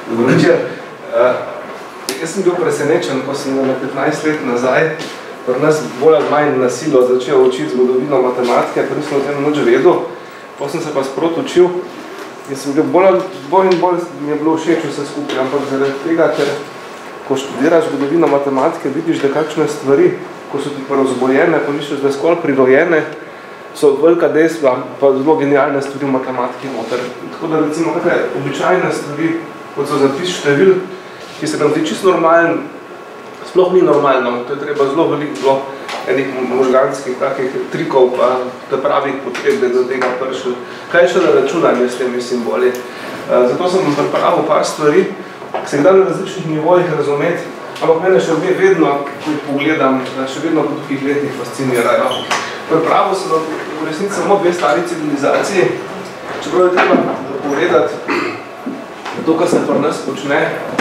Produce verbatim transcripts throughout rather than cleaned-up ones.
Dobro večer. Uh, jaz sem bil presenečen, ko sem na petnajst let nazaj pri nas bolj ali manj na silo začel učiti zgodovino matematike, pa nisem o tem nič vedel. Potem sem se pa sprot učil in sem bil bolj, bolj in bolj mi je bilo všeč vse skupaj, ampak zaradi tega, ker ko študiraš zgodovino matematike, vidiš, da kakšne stvari, ko so ti pa razbojene, pa misliš, da je skolj prirojene, so velika dejstva, pa zelo genialne stvari v matematiki noter. Tako da recimo kakve običajne stvari, kot so zapis števil, ki se nam ti čisto normalen, sploh ni normalno, to je treba zelo veliko enih možganskih takih trikov, pa da pravih potreb, da do tega prišli. Kaj je še na računanje s temi simboli? Zato sem pripravil par stvari, ki se jih da na različnih nivojih razumeti, ampak mene še vedno, ko jih pogledam, še vedno po tukih letih fascinirajo. Pripravil sem v resnici samo dve stari civilizaciji, čeprav je treba povedati, to, kar se pri nas počne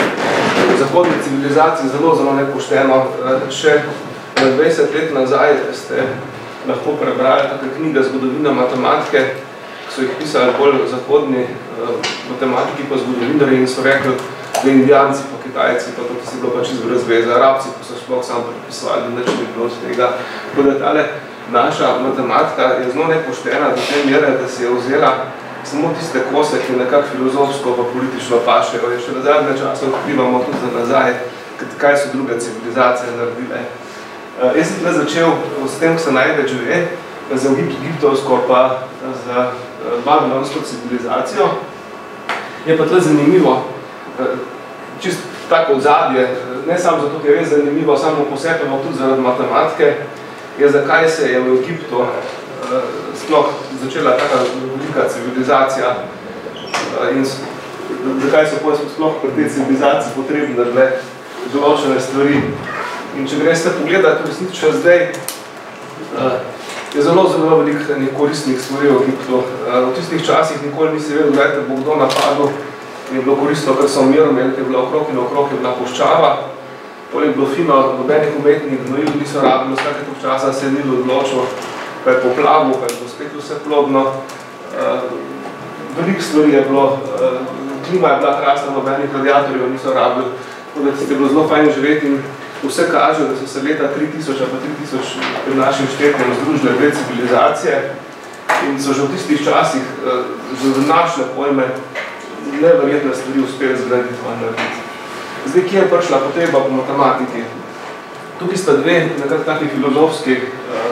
v zahodni civilizaciji, zelo, zelo nepošteno. Še dvajset let nazaj ste lahko prebrali take knjige zgodovine matematike, ki so jih pisali bolj zahodni matematiki pa zgodovinarji in so rekli, da indijanci pa Kitajci, pa to si bilo pa čisto brez veze, Arabci pa so sploh samo prepisovali, da nič ni bilo od tega. Tako da tale naša matematika je zelo nepoštena do te mere, da si je vzela samo tiste kose, ki nekako filozofsko pa politično pašejo. In še na zadnje čase odkrivamo tudi za nazaj, kaj so druge civilizacije naredile. Jaz sem tle začel s tem, ko se največ ve, za egiptovsko pa za babilonsko civilizacijo. Je pa tle zanimivo, čisto tako odzadje, ne samo zato, ker je res zanimivo, samo posebno tudi zaradi matematike, je zakaj se je v Egiptu sploh začela taka velika civilizacija in zakaj so sploh pri tej civilizaciji potrebne bile določene stvari. In če greste pogledati, v resnici še zdaj, je zelo, zelo veliko koristnih stvari v Egiptu. V tistih časih nikoli nisi vedel, da te bo kdo napadel, je bilo koristno, ker so umirali, je bila okrog in okrog, je bila puščava, potem je bilo fino, nobenih umetnih gnojil niso rabili, vsake tog časa se je Nil odločil, pa je poplavil, pa je bilo spet vse plodno. Veliko stvari je bilo, klima je bila krasna, nobenih radiatorjev niso rabili, tako da je bilo zelo fajn živeti in vse kaže, da so se leta tri tisoč ali pa tri tisoč pred našim štetjem združile dve civilizacije in so že v tistih časih že našle pojme neverjetne stvari uspeli zgraditi in narediti. Zdaj, kje je prišla potreba po matematiki? Tukaj sta dve nekako takih filozofskih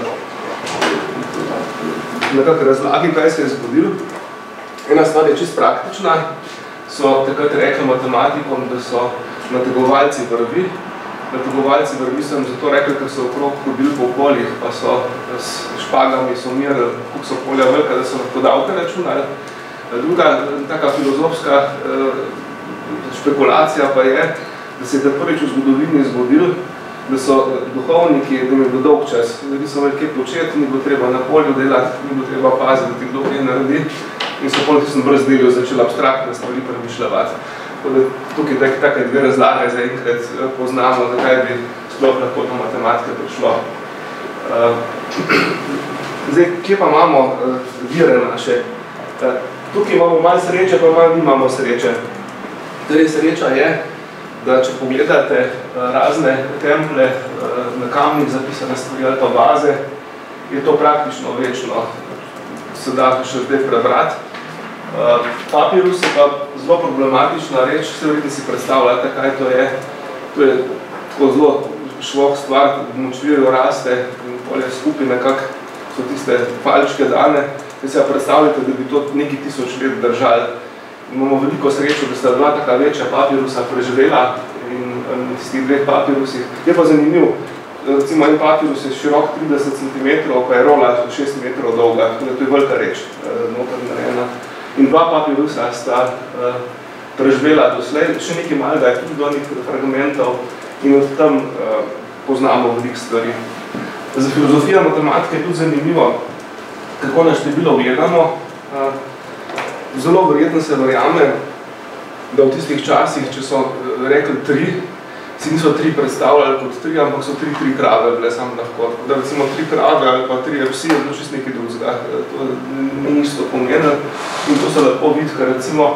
nekako razlagi, kaj se je zgodil. Ena stvar je čisto praktična, so takrat rekli matematikom, da so nategovalci vrvi. Nategovalci vrvi sem zato rekli, ker so okrog hodili po poljih, pa so s špagami so merili, koliko so polja velika, da so lahko davke računali. Druga taka filozofska špekulacija pa je, da se je prvič v zgodovini zgodil, da so duhovniki, da mi je bil dolg čas, da niso imeli kaj početi, ni bilo treba na polju delati, ni bilo treba paziti, da ti kdo kaj naredi in so pol tistem brezdelju začeli abstraktne stvari premišljavati. Tukaj je take dve razlage, za enkrat poznamo, zakaj bi sploh lahko do matematike prišlo. Zdaj, kje pa imamo vire naše? Tukaj imamo malo sreče, pa malo nimamo sreče. Torej, sreča je, da če pogledate razne temple na kamnih zapisane stvari ali pa vaze, je to praktično večno, se da še zdaj prebrati. Papirus je pa zelo problematična reč, vse verjetno si predstavljate, kaj to je. To je tako zelo švoh stvar, močvirjo raste in polje skupaj nekako so tiste palčke dane. Da si ja predstavljate, da bi to nekaj tisoč let držali. Imamo veliko srečo, da sta dva taka večja papirusa preživela in na tistih dveh papirusih. Je pa zanimiv, recimo en papirus je širok trideset centimetrov, pa je rola šest metrov dolga, tako da to je velika reč noter narejena. In dva papirusa sta preživela doslej, še nekaj malega je tudi do nekaj fragmentov in od tam poznamo veliko stvari. Za filozofijo matematike je tudi zanimivo, kako na število gledamo. Zelo verjetno se verjame, da v tistih časih, če so rekli tri, si niso tri predstavljali kot tri, ampak so tri, tri krave bile samo lahko. Da recimo tri krave ali pa tri psi je bilo čist nekaj drugega. To ni isto pomenilo in to se lepo vidi, ker recimo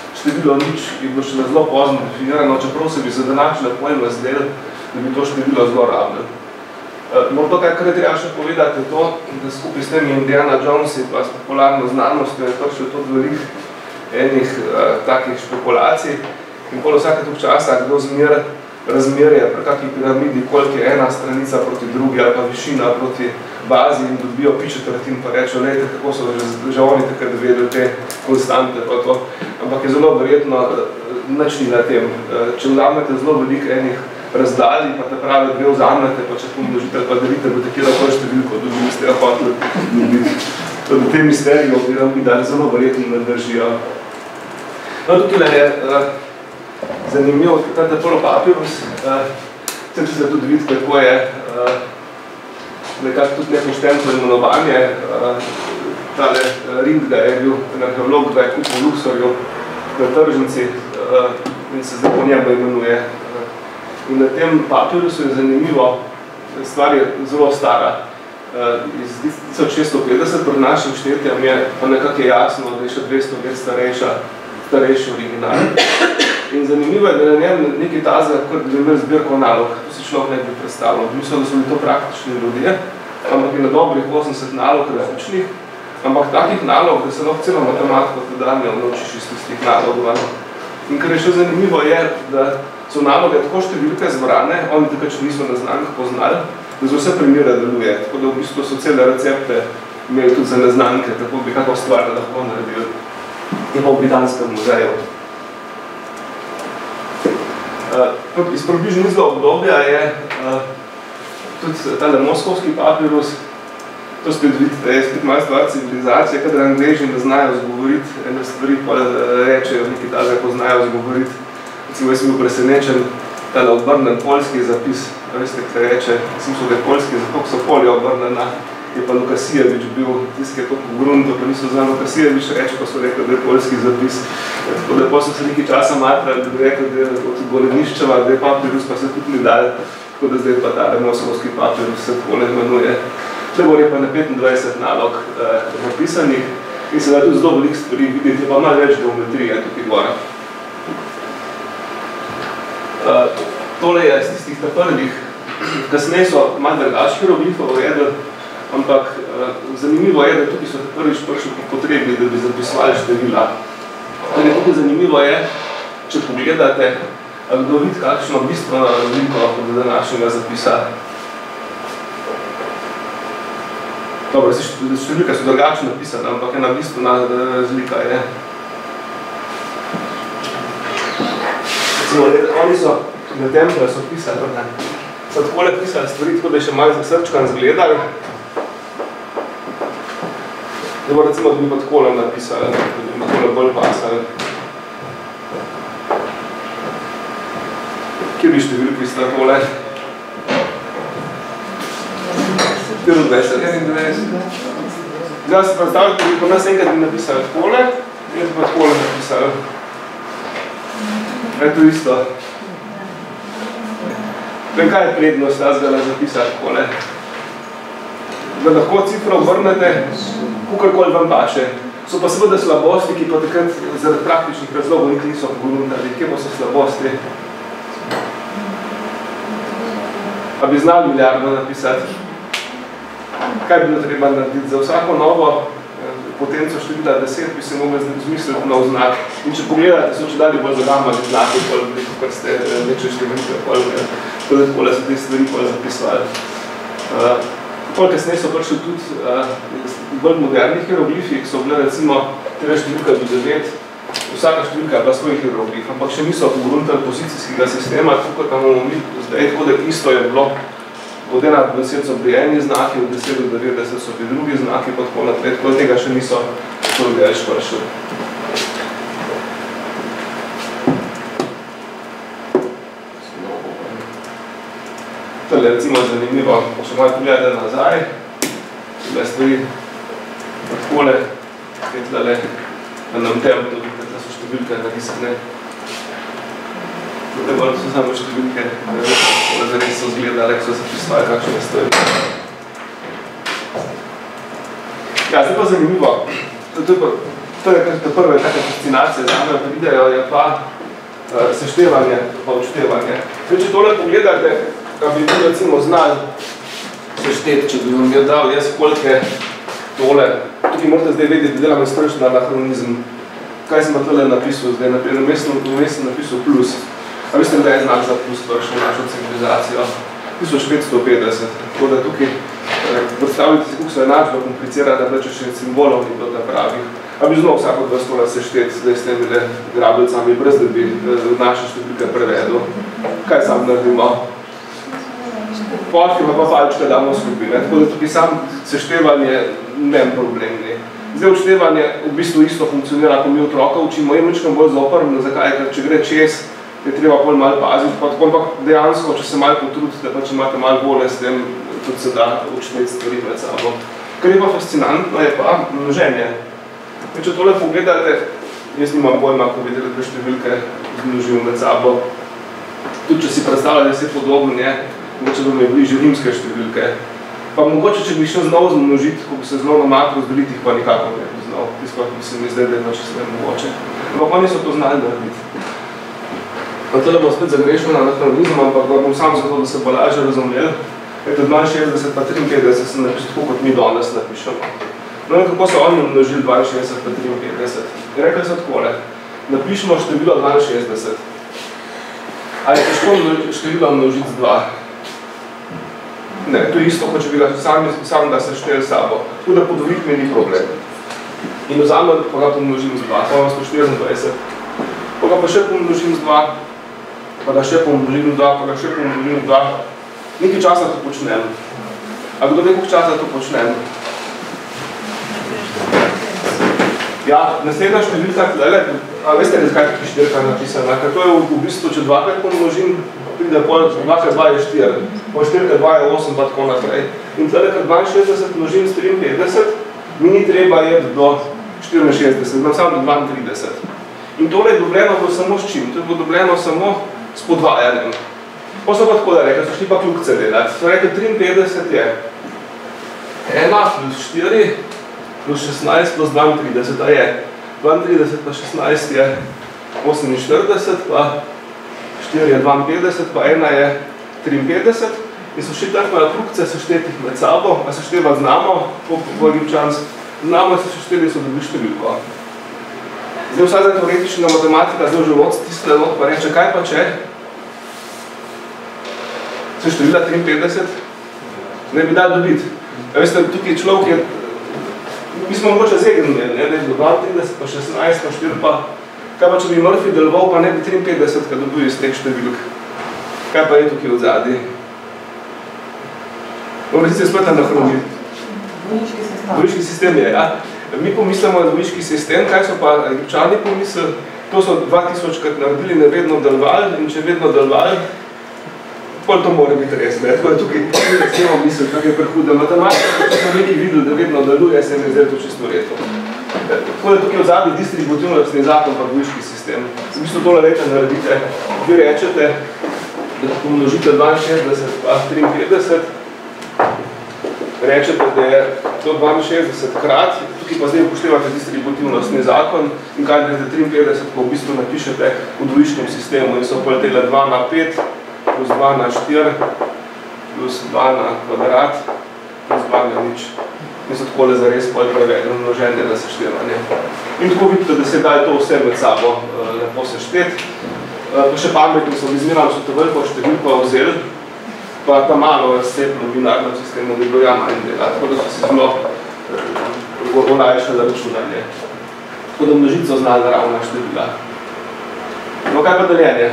število nič je bilo še zelo pozno definirano, čeprav se bi za današnje pojme zdel, da bi to število zelo rabili. Morda kaj, kar je treba še povedati, je to, da skupaj s temi Indiana Jonesi pa s popularno znanostjo je prišlo tudi veliko enih uh, takih špekulacij in pol vsake tuk časa, kdo zmer razmerje pri kakšni piramidi, koliko je ena stranica proti drugi ali pa višina proti bazi in dobijo pi četrtin pa rečejo, lejte, kako so že, že oni takrat vedeli te konstante pa to. Ampak je zelo verjetno nič ni na tem. Če vzamete zelo veliko enih razdalji, pa te prave dve vzamete, pa če pomnožite ali pa delite, boste kjer lahko številko dobili, ste ga hoteli dobiti. Tudi te misterije o piramidah zelo verjetno ne držijo. No, tukaj je uh, zanimivo, tante prvo papirus, uh, sem če se tudi vidite, kako je uh, nekako tudi nepošteno imenovanje. Uh, tale uh, Rindga je bil en arheolog, da je kupil Luxorju na tržnici uh, in se zdaj po njemu imenuje. Uh, in na tem papirusu je zanimivo, stvar je zelo stara. Uh, iz tisoč šeststo petdeset pred našim štetjem je pa nekako jasno, da je še dvesto let starejša starejši original. In zanimivo je, da je na njem nekaj tazga, kot bi imel zbirko nalog. To si človek ne bi predstavljal. Mislil, da so bili to praktični ljudje, ampak je na dobrih osemdeset nalog različnih, ampak takih nalog, da se lahko celo matematiko tedanjo naučiš iz tistih nalogov. In kar je še zanimivo je, da so naloge tako številke zbrane, oni takrat še niso na znanjih poznali, da za vse primere deluje. Tako da v bistvu so cele recepte imeli tudi za neznanke, tako bi kako stvar lahko naredili. Je pa v Britanskem muzeju. Uh, iz približno izga obdobja je uh, tudi tale moskovski papirus. To spet vidite, je spet malo stvar civilizacije, kadar Angleži ne znajo zgovoriti, ene stvari pa rečejo, neki tale poznajo zgovoriti. Recimo, jaz sem bil presenečen, tale obrnen polski zapis, veste, kaj reče, sem so da je polski, zato so polje obrnena, je pa Lukasijevič bil, tisti, ki je toliko grunto, pa niso znali Lukasijevič reči, pa so rekli, da je polski zapis. Tako da pa so se nekaj časa matrali, da bi rekli, da je od Goleniščeva, da je papirus, pa se tudi ni dal, tako da zdaj pa tale moskovski papirus se takole imenuje. Tlebor je pa na petindvajset nalog eh, napisanih in se da tudi zelo veliko stvari videti, je pa malo več geometrije tukaj gora. Uh, tole je z tistih prvih, kasneje so malo drugačnih hieroglifov uvedli, ampak uh, zanimivo je, da tukaj so prvič prišli po potrebi, da bi zapisovali števila. Torej, tukaj zanimivo je, če pogledate, kdo vidi kakšno bistveno razliko od današnjega zapisa. Dobro, številke so drugačno napisane, ampak ena bistvena razlika je. Recimo, oni so na templju so pisali, ne? So takole pisali stvari, tako da je še malo zasrčkan zgledali. Da bo recimo, da bi pa takole napisali, da bi takole bolj pasali. Kje bi številki sta takole? štiriindvajset. Zdaj se predstavljate, da bi po nas enkrat bi napisali takole, in pa takole napisali. Je to isto. Vem, kaj je prednost tazgala zapisati takole? Da lahko cifro obrnete, kakorkoli vam paše. So pa seveda slabosti, ki pa takrat zaradi praktičnih razlogov niti niso pogruntali. Kje pa so slabosti? A bi znali milijardo napisati? Kaj bi bilo treba narediti? Za vsako novo potenco števila deset bi se mogli zmisliti nov znak. In če pogledate, so če dali bolj zagamali znaki, kar ste večje številke, tako da takole so te stvari bolj zapisovali. Pol kasneje so prišli tudi bolj modernih hieroglifi, ki so bile recimo tega številka do devet, vsaka številka je bila svoj hieroglif, ampak še niso pogruntali pozicijskega sistema, tako kot imamo mi zdaj, tako da isto je bilo. Od ena do deset so bili eni znaki, od deset do devetdeset so bili drugi znaki, pa tako naprej, tako tega še niso tako več prišli. Tole je recimo zanimivo, ko še malo pogledate nazaj, tole stvari takole, je tlele na nam templju, da so številke narisane. Tukaj bolj so samo številke, da zares so zgledali, ko so se prisvali kakšne stvari. Ja, zdaj pa zanimivo. To je pa To je kar prve take fascinacije za me pridejo, je pa uh, seštevanje, pa odštevanje. Če tole pogledate, da bi vi recimo znali sešteti, če bi vam je dal jaz kolike tole, tukaj morate zdaj vedeti, da delam strašno anahronizem. Kaj sem pa tole napisal zdaj? Na mestu sem napisal plus. A mislim, da je znak za plus prišel v našo civilizacijo. tisoč petsto petdeset. Tako da tukaj predstavljate si, kako so enačba komplicirana, da če še simbolov ni bilo ta pravih. A bi znal vsako dva stola sešteti zdaj s temi grabljicami, brez da bi naše številke prevedel. Kaj sam naredimo? Potki pa pa palčka damo skupine. Tako da tukaj sam seštevanje nem problemni. Zdaj odštevanje v bistvu isto funkcionira, ko mi otroka učimo, je ničkam bolj zoprno, zakaj, ker če gre čez, je treba bolj malo paziti, pa tako, ampak dejansko, če se malo potrudite, pa če imate malo bolje s tem, tudi se da učiti stvari med sabo. Kar je pa fascinantno, je pa množenje. Če tole pogledate, jaz nimam pojma, ko videli, da številke zmnožil med sabo. Tudi če si predstavljate, da se podobno je, mogoče da mi bližje rimske številke. Pa mogoče, če bi šel znov zmnožiti, ko bi se zelo na makro zdeliti, jih pa nikako ne bi znal. Tisto, ki se mi zdaj, da je pa čisto nemogoče. Ampak oni so to znali narediti. Na tole bom spet zagrešil na anahronizem, ampak bom sam zato, da se bo lažje razumeli. Eto, dvainšestdeset pa triinpetdeset sem napisal tako, kot mi danes napišemo. No in kako so oni množili dvainšestdeset pa triinpetdeset? Rekli so takole, napišemo število dvainšestdeset. A je težko število množiti z dva? Ne, to je isto, kot če bi ga sami, sam da se šteli sabo. Tako da podvojiti mi ni problem. In vzamem, pa ga pomnožim z dva, pa imam sto štiriindvajset. Pa ga pa še pomnožim z dva, pa ga še pomnožim z dva, pa ga še pomnožim z dva. Nekaj časa to počnem. A kdo ve, koliko časa to počnem? Ja, naslednja številka tlele, a veste, zakaj je tukaj štirka napisana? Ker to je v bistvu, če dvakrat pomnožim, pride pol, dvakrat dva je štiri, pol štirka dva je osem, pa tako naprej. In tlele, ker dvainšestdeset množim s triinpetdeset, mi ni treba jeti do štiriinšestdeset, imam samo do dvaintrideset. In tole je dobljeno bilo samo s čim? To je bilo dobljeno samo s podvajanjem. Pa so pa tako da rekli, so šli pa kljukce delati. So rekli, triinpetdeset je ena plus štiri plus šestnajst plus dvaintrideset, a je. dvaintrideset pa šestnajst je oseminštirideset, pa štiri je dvainpetdeset, pa ena je triinpetdeset. In so šli tako na kljukce seštetih med sabo, a seštevati znamo, po Rimčansk, znamo in se sešteli so dobili številko. Zdaj vsa zdaj teoretična matematika, zdaj že od stisle not pa reče, kaj pa če? Se števila triinpetdeset, ne bi dal dobiti. Ja, veste, tukaj človek je, mi smo mogoče zegni, ne, da je bilo dvaintrideset, pa šestnajst, pa štiri, pa kaj pa če bi Murphy deloval, pa ne bi triinpetdeset, kad dobil iz teh številk. Kaj pa je tukaj od zadnji? Bom resnici spet anahronizem. Dvojiški sistem. Dvojiški sistem je, ja. Mi pomislimo na dvojiški sistem, kaj so pa Egipčani pomislili? To so dva tisočkrat naredili, ne vedno delovali, in če vedno delovali, pol to mora biti res, ne? Tako da tukaj recimo misli, kak je prehuda matematika, če smo nekaj videli, da vedno deluje, se mi zdaj to čisto reto. Tako da tukaj v zadnji distributivnostni zakon pa dvojiški sistem. V bistvu tole leta naredite, vi rečete, da pomnožite dvainšestdeset pa triinpetdeset, rečete, da je to dvainšestdeset krat, tukaj pa zdaj upoštevate distributivnostni zakon in kaj greste triinpetdeset, ko v bistvu napišete v dvojiškem sistemu in so poletele dva na pet, plus dva na štiri, plus dva na kvadrat, plus dva na nič. In so takole zares pol prevedeno množenje na seštevanje. In tako vidite, da se daje to vse med sabo lepo seštet. Pa še pametni so izmerali, so to veliko številko vzeli, pa ta malo razcepno v binarnem sistemu, da je bilo ja manj dela, tako da so si zelo olajšali računanje. Tako da množico zna naravna števila. No, kaj pa deljenje?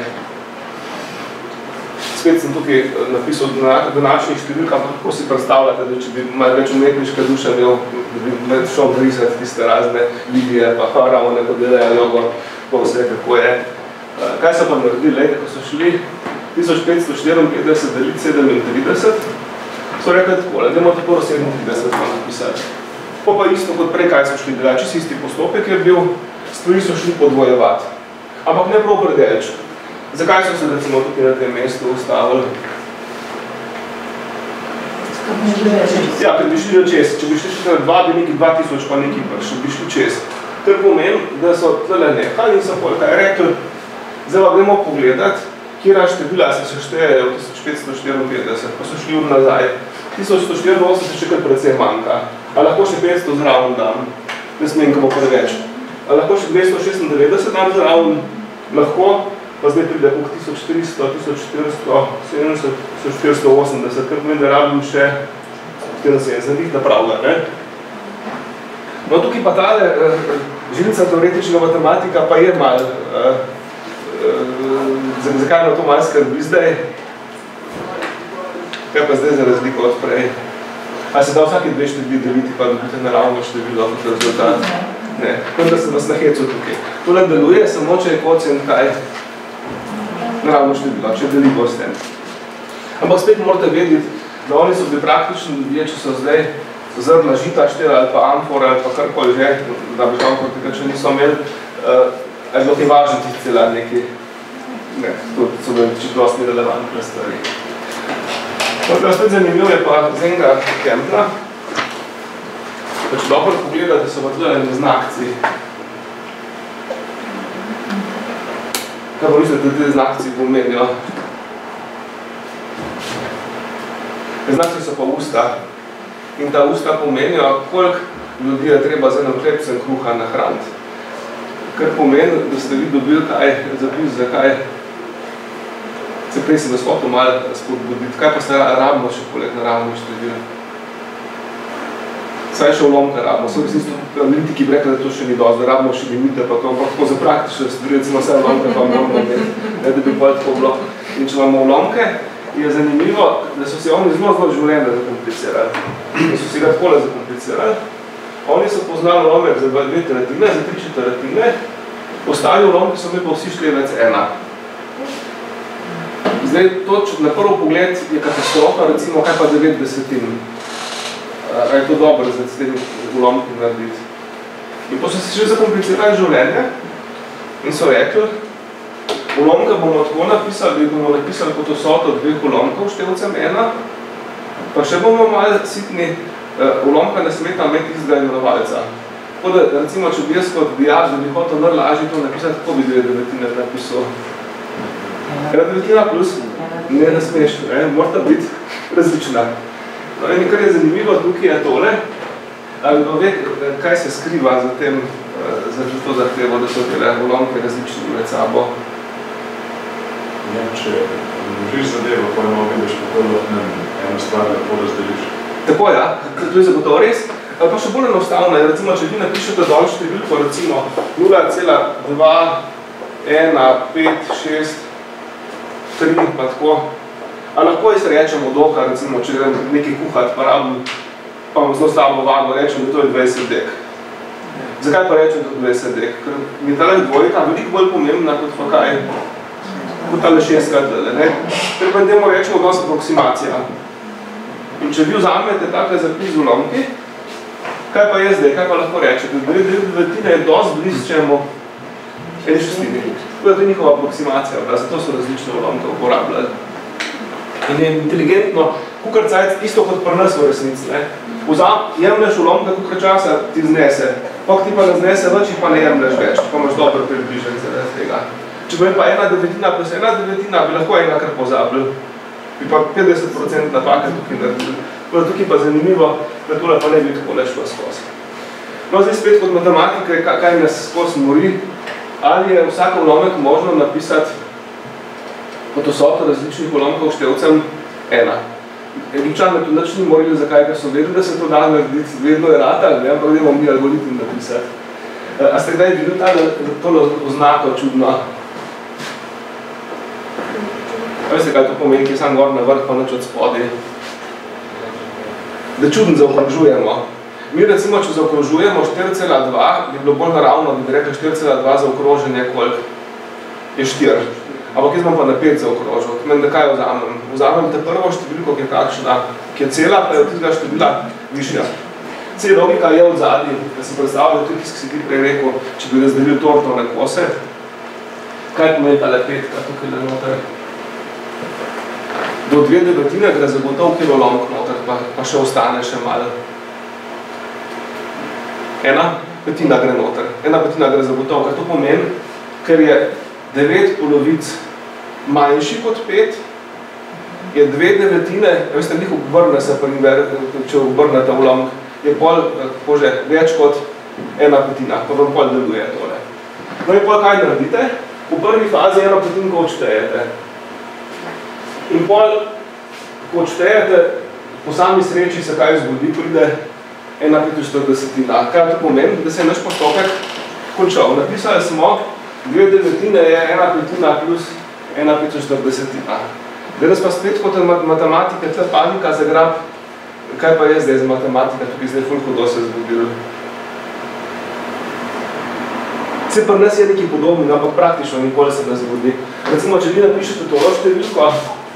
Spet sem tukaj napisal današnjih številk, ampak kako si predstavljate, da če bi malo več umetniške duše imel, da bi med šel brisati tiste razne Libije, pa faraone, ko delajo jogo, pa vse kako je. Kaj so pa naredili, lejte, ko so šli tisoč petsto štiriinpetdeset deliti sedemintrideset, so rekli takole, da imamo tako sedemintrideset pa napisati. Pa pa isto kot prej, kaj so šli delati, čist isti postopek je bil, stvari so šli podvojevati. Ampak ne prav predelč. Zakaj so se recimo tukaj na tem mestu ustavili? Ja, ker bi šli na čez. Če bi šli še na dva, bi nekaj dva tisoč pa nekaj prišli, bi šli čez. kar pomeni, da so tlele nehali in so pol kaj rekli, zdaj pa gremo pogledati, kjera števila se seštejejo v tisoč petsto štiriinpetdeset, pa so šli od nazaj. tisoč sto štiriinosemdeset še kar precej manjka, a lahko še petsto zraven dam, ne smenkamo preveč. A lahko še dvesto šestindevetdeset dam zraven, lahko, pa zdaj pride kuk tisoč tristo, tisoč štiristo sedemdeset, tisoč štiristo osemdeset, kar pomeni, da rabim še štiriinsedemdeset, da pravga, ne? No, tukaj pa tale uh, žilica teoretičnega matematika pa je mal, uh, uh, zakaj na to malo skrbi zdaj? Kaj pa zdaj za razliko od prej? A se da vsake dve števili deliti, pa dobite naravno število kot rezultat? Ne, kot da se nas nahecu tukaj. Tole deluje samo, če je kocient kaj naravno število, če delimo s tem. Ampak spet morate vedeti, da oni so bili praktični ljudje, če so zdaj zrna žita štela ali pa amfora ali pa karkoli že, da bi žal tega, če niso imeli, uh, ali bilo ti važno tih cela neki, ne, to so bili čisto dosti relevantne stvari. No, kaj spet zanimivo je pa z enega Kempna, pa če dobro pogledate, so pa tudi znakci. Kaj pa mislite, da te znakci pomenijo? Znakci so pa usta. In ta usta pomenijo, koliko ljudi je treba z enim hlebcem kruha nahraniti. Kar pomeni, da ste vi dobili kaj, zapis, zakaj se prej sem vas hotel malo spodbuditi. Kaj pa se rabimo še poleg naravnih števil? Saj še ulomka rabimo. So resnično analitiki bi rekli, da to še ni dosti, da rabimo še limite, pa to tako za praktične stvari, recimo vse ulomke pa moramo imeti, ne da bi bolj tako bilo. In če imamo ulomke, je zanimivo, da so si oni zelo zelo življenje zakomplicirali. Da so si ga takole zakomplicirali. Oni so poznali ulomek za dve tretjine, za tri četrtine, ostali ulomki so mi pa vsi šlevec ena. Zdaj, to, na prvi pogled je katastrofa, recimo, kaj pa devet desetin. Je to dobro za tem ulomki narediti. In pa so si še zakomplicirali življenje in so rekli, ulomka bomo tako napisali, bomo napisali kot vsoto dveh ulomkov števcem ena, pa še bomo malo sitni, uh, ulomka ne smeta imeti istega imenovalca. Tako da, recimo, če bi jaz kot dijak, da bi hotel najlažje to napisati, kako bi dve devetine napisal? Ena devetina plus? Ne, ne smeš, ne, morata biti različna. No, in kar je zanimivo tukaj je tole, ali kdo ve, kaj se skriva za tem, za to zahtevo, da so tele ulomke različni med sabo. Ne, če vložiš zadevo, pa imamo vidiš, kako lahko eno stvar lepo razdeliš. Tako, ja, to je zagotovo res. Pa še bolj enostavno je, recimo, če vi napišete dol številko, recimo nula cela dva ena pet šest tri, pa tako. A lahko jaz rečem od oka, recimo, če grem nekaj kuhati, pa rabim, pa imam zelo slabo vago, rečem, da to je dvajset dek. Zakaj pa rečem, da to je dvajset dek? Ker mi je tale dvojka veliko bolj pomembna kot pa kaj. Kot tale šestkrat, ne? Ker pa idemo rečemo dosti aproksimacija. In če vi vzamete takle zapis v ulomki, kaj pa je zdaj, kaj pa lahko rečete? Dve devetine je dosti blizu čemu en šestini. To je njihova aproksimacija, zato so različne ulomke uporabljali. In je inteligentno, kukar cajt, isto kot pri nas v resnici, ne? Vzam, jemlješ ulomke, kukar časa ti znese, pak ti pa ne znese več, pa ne jemlješ več, pa imaš dobro približen zaradi tega. Če bi pa ena devetina plus ena devetina, bi lahko enega kar pozabil. Bi pa petdeset procent napake tukaj naredili. Tukaj pa zanimivo, da tole pa ne bi tako šlo skozi. No, zdaj spet kot matematika, kaj nas skozi mori, ali je vsak ulomek možno napisati kot vsoto različnih ulomkov števcem ena. Egipčani to nič ni morali, zakaj, ker so vedeli, da se to da narediti, vedno je rata, ne, ampak idemo mi algoritm napisati. A ste kdaj videli tole oznako čudno? Veste, kaj to pomeni, ki je sam gor na vrh, pa nič od spodaj? Da čudno zaokrožujemo. Mi recimo, če zaokrožujemo štiri cela dva, bi bilo bolj naravno, da bi rekli štiri cela dva zaokroženje, koliko je štiri. Ampak jaz bom pa na pet zaokrožil. Meni, da kaj vzamem? Vzamem te prvo številko, ki je kakšna, ki je cela, pa je od tega števila višja. Cel logika je od zadnji, da si predstavljal tudi, ki si ti prej rekel, če bi razdelil torto na kose. Kaj pomeni tale petka tukaj le noter? Do dve devetine gre zagotov kilolomk noter, pa, pa še ostane še malo. Ena? petina gre noter. Ena petina gre zagotovo, kar to pomeni, ker je devet polovic manjši kot pet, je dve devetine, veste, njih obrne se primer, če obrnete ulomk, je pol, kako že, več kot ena petina, pa vam pol deluje tole. No in pol kaj naredite? V prvi fazi eno petinko odštejete. In pol, ko odštejete, po sami sreči se kaj zgodi, pride ena petinštiridesetina. Kaj to pomeni? Da se je naš postopek končal. Napisali smo, dve devetine je ena petina plus ena petinštiridesetina. Danes pa spet kot matematike, tle panika zagrab, kaj pa je zdaj z matematika, tukaj zdaj ful hudo se zgodilo. Vse pri nas je nekaj podobno, ampak praktično nikoli se ne zgodi. Recimo, če vi napišete tolo številko,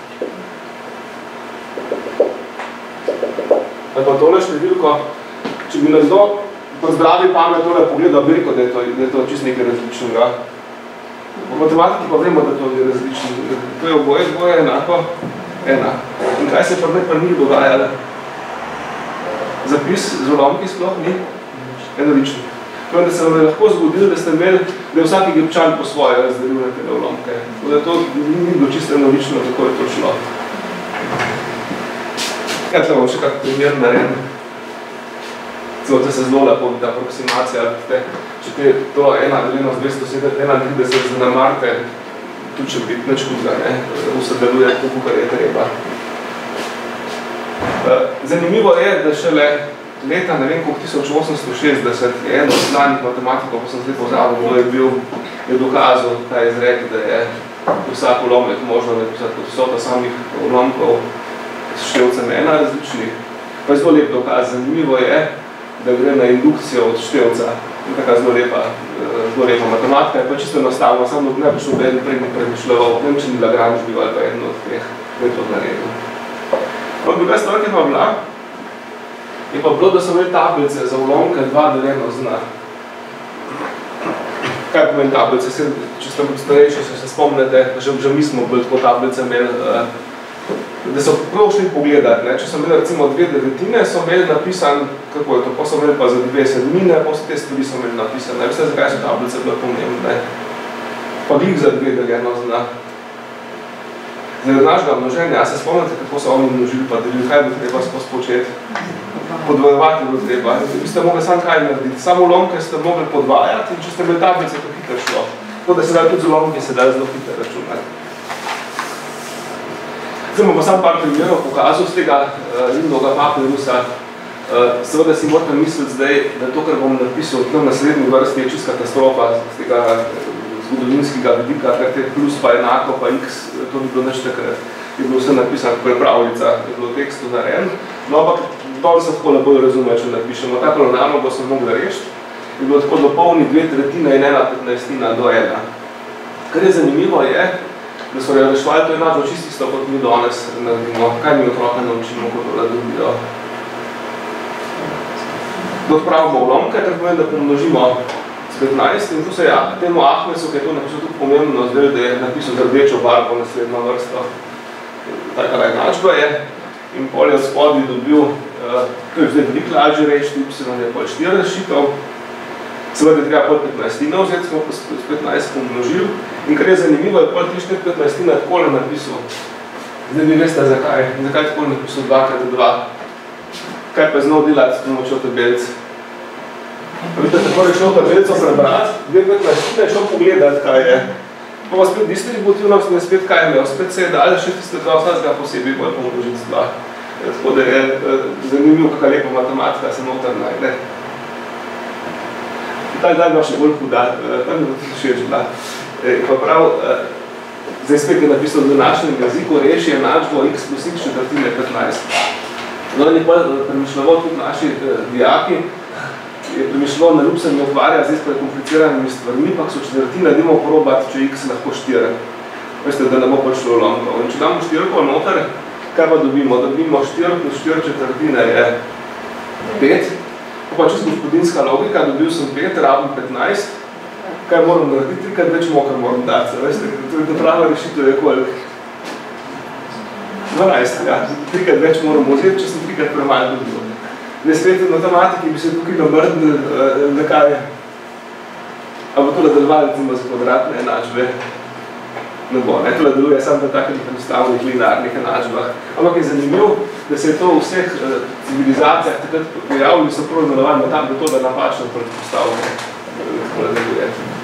ali pa tole številko, če bi nekdo po zdravi pamet tole pogledal, bi rekel, da je to, da je to čist nekaj različnega. V matematiki pa vemo, da to je različno. To je oboje, oboje enako ena. In kaj se pri pri njih dogajalo? Zapis z ulomki sploh ni enoličen. To je, da se vam je lahko zgodilo, da ste imeli, da je vsak egipčan po svoje razdelil na te ulomke. Da to ni bilo čisto enolično, tako je to šlo. Ja, tle bom še kak primer naredim. Celo te se zelo lepo vidi aproksimacija, vidite, če te to ena deljeno z dvesto enaintrideset zanemarte, tudi če biti nič hudega, ne, vse deluje tako, kar je treba. Zanimivo je, da šele leta, ne vem koliko, tisoč osemsto šestdeset je eno od znanih matematikov, ko sem zdaj pozabil, kdo je bil, je dokazal, ta izrek, da je vsak ulomek možno napisati kot vsota samih ulomkov s števcem ena različnih. Pa je zelo lep dokaz. Zanimivo je, da gre na indukcijo od števca. In taka zelo lepa, zelo lepa matematika. Je pa čisto enostavno, samo ne bi šel eden prej mi premišljal, ne vem, če ni Lagrange bil ali pa eno od teh, da je to naredil. No, druga stvar, ki pa bila, je pa bilo, da so imeli tablice za ulomke dva deljeno z N. Kaj pomeni tablice? Če ste starejši, se spomnite, že, že mi smo bili tako tablice imeli, da so prav šli pogledati. Ne? Če so imeli recimo dve devetine, so imeli napisan, kako je to, pa so imeli pa za dve sedmine, pa so te stvari so imeli napisane. Veste, zakaj so tablice bile pomembne? Pa glih za dve deljeno z N. Zaradi našega množenja, se spomnite, kako so oni množili pa delili, kaj bi treba skozi početi? Podvojevati bi treba. Vi ste mogli sam kaj narediti. Samo ulomke ste mogli podvajati in če ste imeli tablice, to hitro šlo. Tako da se da tudi z ulomke se da zelo hitro računati. Zdaj bom pa sam par primerov pokazal z tega Lindovega papirusa. Seveda si morate misliti zdaj, da to, kar bom napisal v naslednji vrsti, je čist katastrofa z tega zgodovinskega vidika, ker te plus pa enako pa x, to bi bilo nič takrat. Je bilo vse napisano, kako je pravljica, je bilo v tekstu narejen. No, ampak dobro se tako ne bolj razume, če napišemo. Tako nalogo sem mogla rešiti. Je bilo tako dopolni dve tretjine in ena petnajstina do ena. Kar je zanimivo je, da so rešvali to enačo čisto isto, kot mi danes naredimo. Kaj mi otroka naučimo, kot to dobijo? Da odpravimo ulomke, kar pomeni, da pomnožimo petnajst in tu se ja, temu Ahmesu, ki je to napisal tudi pomembno, zdaj, da je napisal z rdečo barvo naslednjo vrsto. Taka enačba je in pol je od spodaj dobil, to je zdaj veliko lažje reči, y je pol štiri rešitev. Seveda je treba pol petnajstina vzeti, smo pa s petnajst pomnožili in kar je zanimivo, je pol tri štiri petnajstina takole napisal. Zdaj vi veste zakaj, zakaj takole napisal dva krat dva. Kaj pa je znal delati s pomočjo tabelic? Vidite, tako je šel tabelico prebrati, dve petnajstine je šel pogledati, kaj je. Pa pa spet distributivnost in spet kaj je imel, spet se je dalje še tiste dva vsega posebej bolj pomnožiti z dva. Tako da je zanimivo, kakva lepa matematika se noter najde. Ta dan ima še bolj huda, ta mi bo tudi všeč bila. Pa prav, zdaj spet je napisal v današnjem jeziku, reši enačbo x plus x četrtine petnajst. No, in je pa premišljavo tudi naši dijaki, je premišljalo, na ljub se mi ukvarja zdaj s prekompliciranimi stvarmi, pa so četrtine, dajmo probati, če x lahko štiri. Veste, da ne bo prišlo ulomkov. In če damo štirko noter, kaj pa dobimo? Dobimo štiri plus štiri četrtine je pet. Pa čisto gospodinska logika, dobil sem pet, rabim petnajst. Kaj moram narediti? Trikrat več mokar moram dati. Veste, to je prava rešitev je koliko? dvanajst, ja. Trikrat več moram vzeti, če sem trikrat premalo dobil. Zdaj spet v matematiki bi se tukaj namrdnili, da kaj je. A bo tole delovali recimo za kvadratne enačbe? Ne bo, ne, tole deluje samo na takih enostavnih linearnih enačbah. Ampak je zanimivo, da se je to v vseh uh, civilizacijah takrat pojavili, so prav imenovali na tam, da to da napačno predpostavljanje. Tole deluje.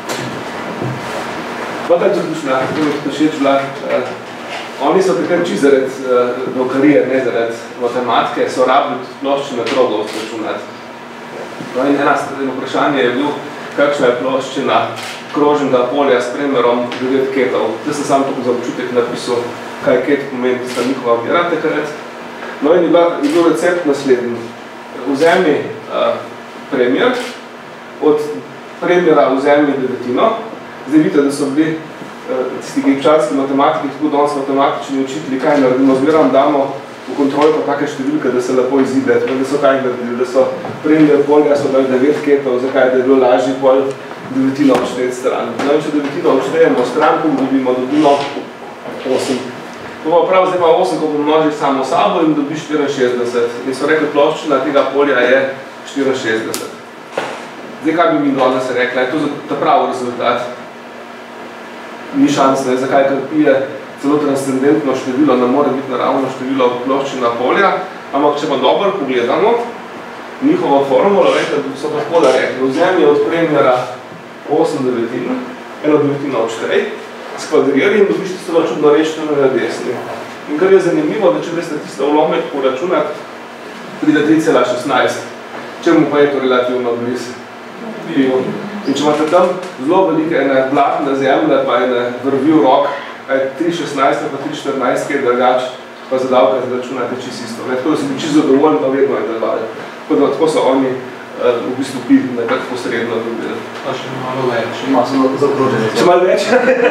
Pa kaj tudi šla, to všeč bila, uh, oni so takrat čisto zaradi uh, dokarije, ne zaradi matematike, so rabili ploščine krogov računati. No in ena vprašanje je bilo, kakšna je ploščina krožnega polja s premerom devet ketov. Zdaj sem sam tukaj za občutek napisal, kaj ket pomeni, da sta njihova mera takrat. No in je, bila, je bil recept naslednji. Vzemi uh, premer, od premera vzemi devetino. Zdaj vidite, da so bili uh, tisti egipčanski matematiki, tako danes matematični učitelji, kaj naredimo, zmeram damo v kontrolko take številke, da se lepo izide, da so kaj naredili, da so premer polja, so dali devet ketov, zakaj, da je bilo lažji pol devetino odšteti stran. No in če devetino odštejemo stran, ko dobimo, dobimo osem. To pa prav zdaj pa osem, ko pomnoži samo sabo in dobi štiriinšestdeset. In so rekli, ploščina tega polja je štiriinšestdeset. Zdaj, kaj bi mi danes rekla? Je to ta pravi rezultat? Ni šans, ne? Zakaj, ker pije celo transcendentno število, ne more biti naravno število ploščina polja, ampak če pa dobro pogledamo, njihovo formulo, rekli, so pa tako da rekli, vzemi od premjera osem devetin, eno devetino odštej, skvadriri in dobiš tisto čudno reč na desni. In kar je zanimivo, da če greste tisto vlomek poračunati, pride tri cela šestnajst, čemu pa je to relativno blizu. In če imate tam zelo velike ene blatne zemlje, pa ene vrvi v rok, tri šestnajst pa tri štirinajst, ki je drugač, pa zadavka zračunate čisto isto. Tako da so bi čisto zadovoljni, pa vedno je delovali. Tako so oni v bistvu pi nekako posredno dobili. Pa še malo več. Ima samo zaokrožene. Še malo več?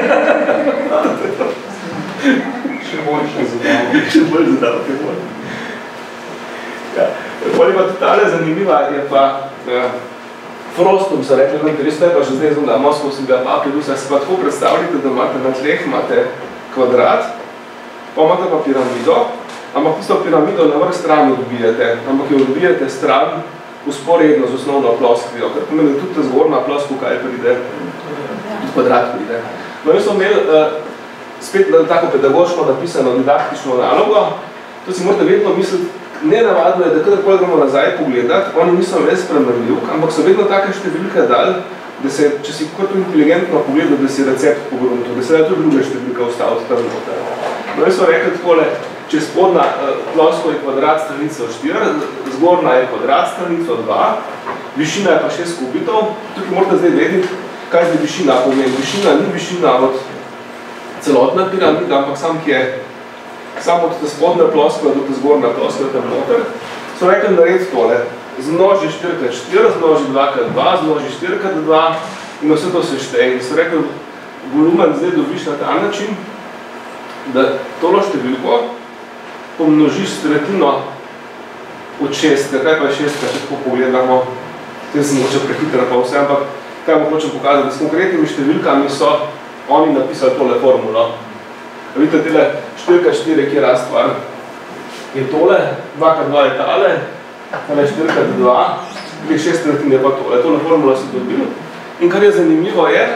Še boljše zadavke. Še bolj zadavke, bolj. Ja. Bolj pa totale zanimiva je pa uh, Frostom so rekli, da res ne pa že zdaj zelo na moskovskega papirja, se pa tako predstavljate, da imate na tleh imate kvadrat, pa imate pa piramido, ampak tisto piramido na vrh strani dobijete, ampak jo dobijete stran usporedno z osnovno ploskvijo, ker pomeni, da tudi ta zgornja ploskva, kaj pride, tudi kvadrat pride. No in so imeli uh, spet tako pedagoško napisano didaktično nalogo, to si morate vedno misliti, nenavadno je, da kadarkoli gremo nazaj pogledati, oni niso res premerljivk, ampak so vedno take številke dali, da se, če si kot inteligentno pogledal, da si recept pogruntil, da se da tudi druge številke ustaviti tam noter. No in so rekli takole, če spodna uh, plosko je kvadrat stranico štiri, zgornja je kvadrat stranico dva, višina je pa šest kubitov, tukaj morate zdaj vedeti, kaj zdaj višina pomeni. Višina ni višina od celotne piramide, ampak sam, ki je samo od te spodne ploske do te zgornje ploske tam noter, so rekli narediti tole. Zmnoži štiri krat štiri, zmnoži dva krat dva, zmnoži štiri krat dva in vse to se šteje. In so rekli, volumen zdaj dobiš na ta način, da tolo številko pomnožiš s tretjino od šestka. Kaj pa je šestka, če tako pogledamo? Zdaj sem moče prehitra pa vse, ampak kaj mu hočem pokazati, da s konkretnimi številkami so oni napisali tole formulo. Vidite, tele štiri krat štiri, kje rast stvar je tole, dva krat dva je tale, tale štiri krat dva, kje šest tretjin je pa tole. Tole formula si dobil. In kar je zanimivo je,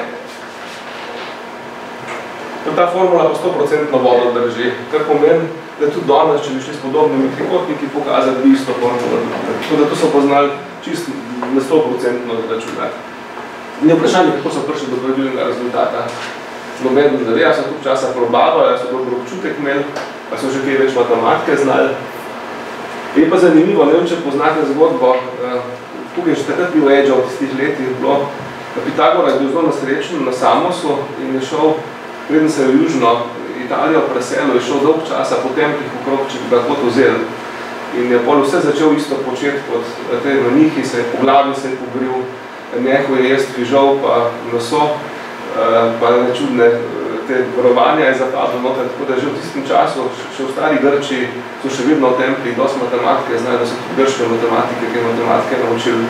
da ta formula pa sto procentno vodo drži, kar pomeni, da tudi danes, če bi šli s podobnimi trikotniki, pokazati bi isto formulo. Tako da to so poznali čisto na sto procentno zračunati. In je vprašanje, kako so prišli do pravilnega rezultata. Noben ne ve, a so tukaj časa probavali, a so dobro občutek imeli, a so že kaj več matematike znali. Je pa zanimivo, ne vem, če poznate zgodbo, tukaj je že takrat bil Edge v tistih letih bilo, Pitagora je bil zelo nasrečen na Samosu in je šel, preden se je v južno Italijo preselil, je šel dolg časa po templjih okrog, če bi ga kot vzeli. In je pol vse začel isto početi kot te menihi, se je po glavi se je pobril, nehal je jesti fižol pa meso, pa nečudne te varovanja je zapadlo noter, tako da že v tistem času, še v stari Grči, so še vedno v templji, dosti matematike znajo, da so tudi grške matematike, ki je matematike naučili.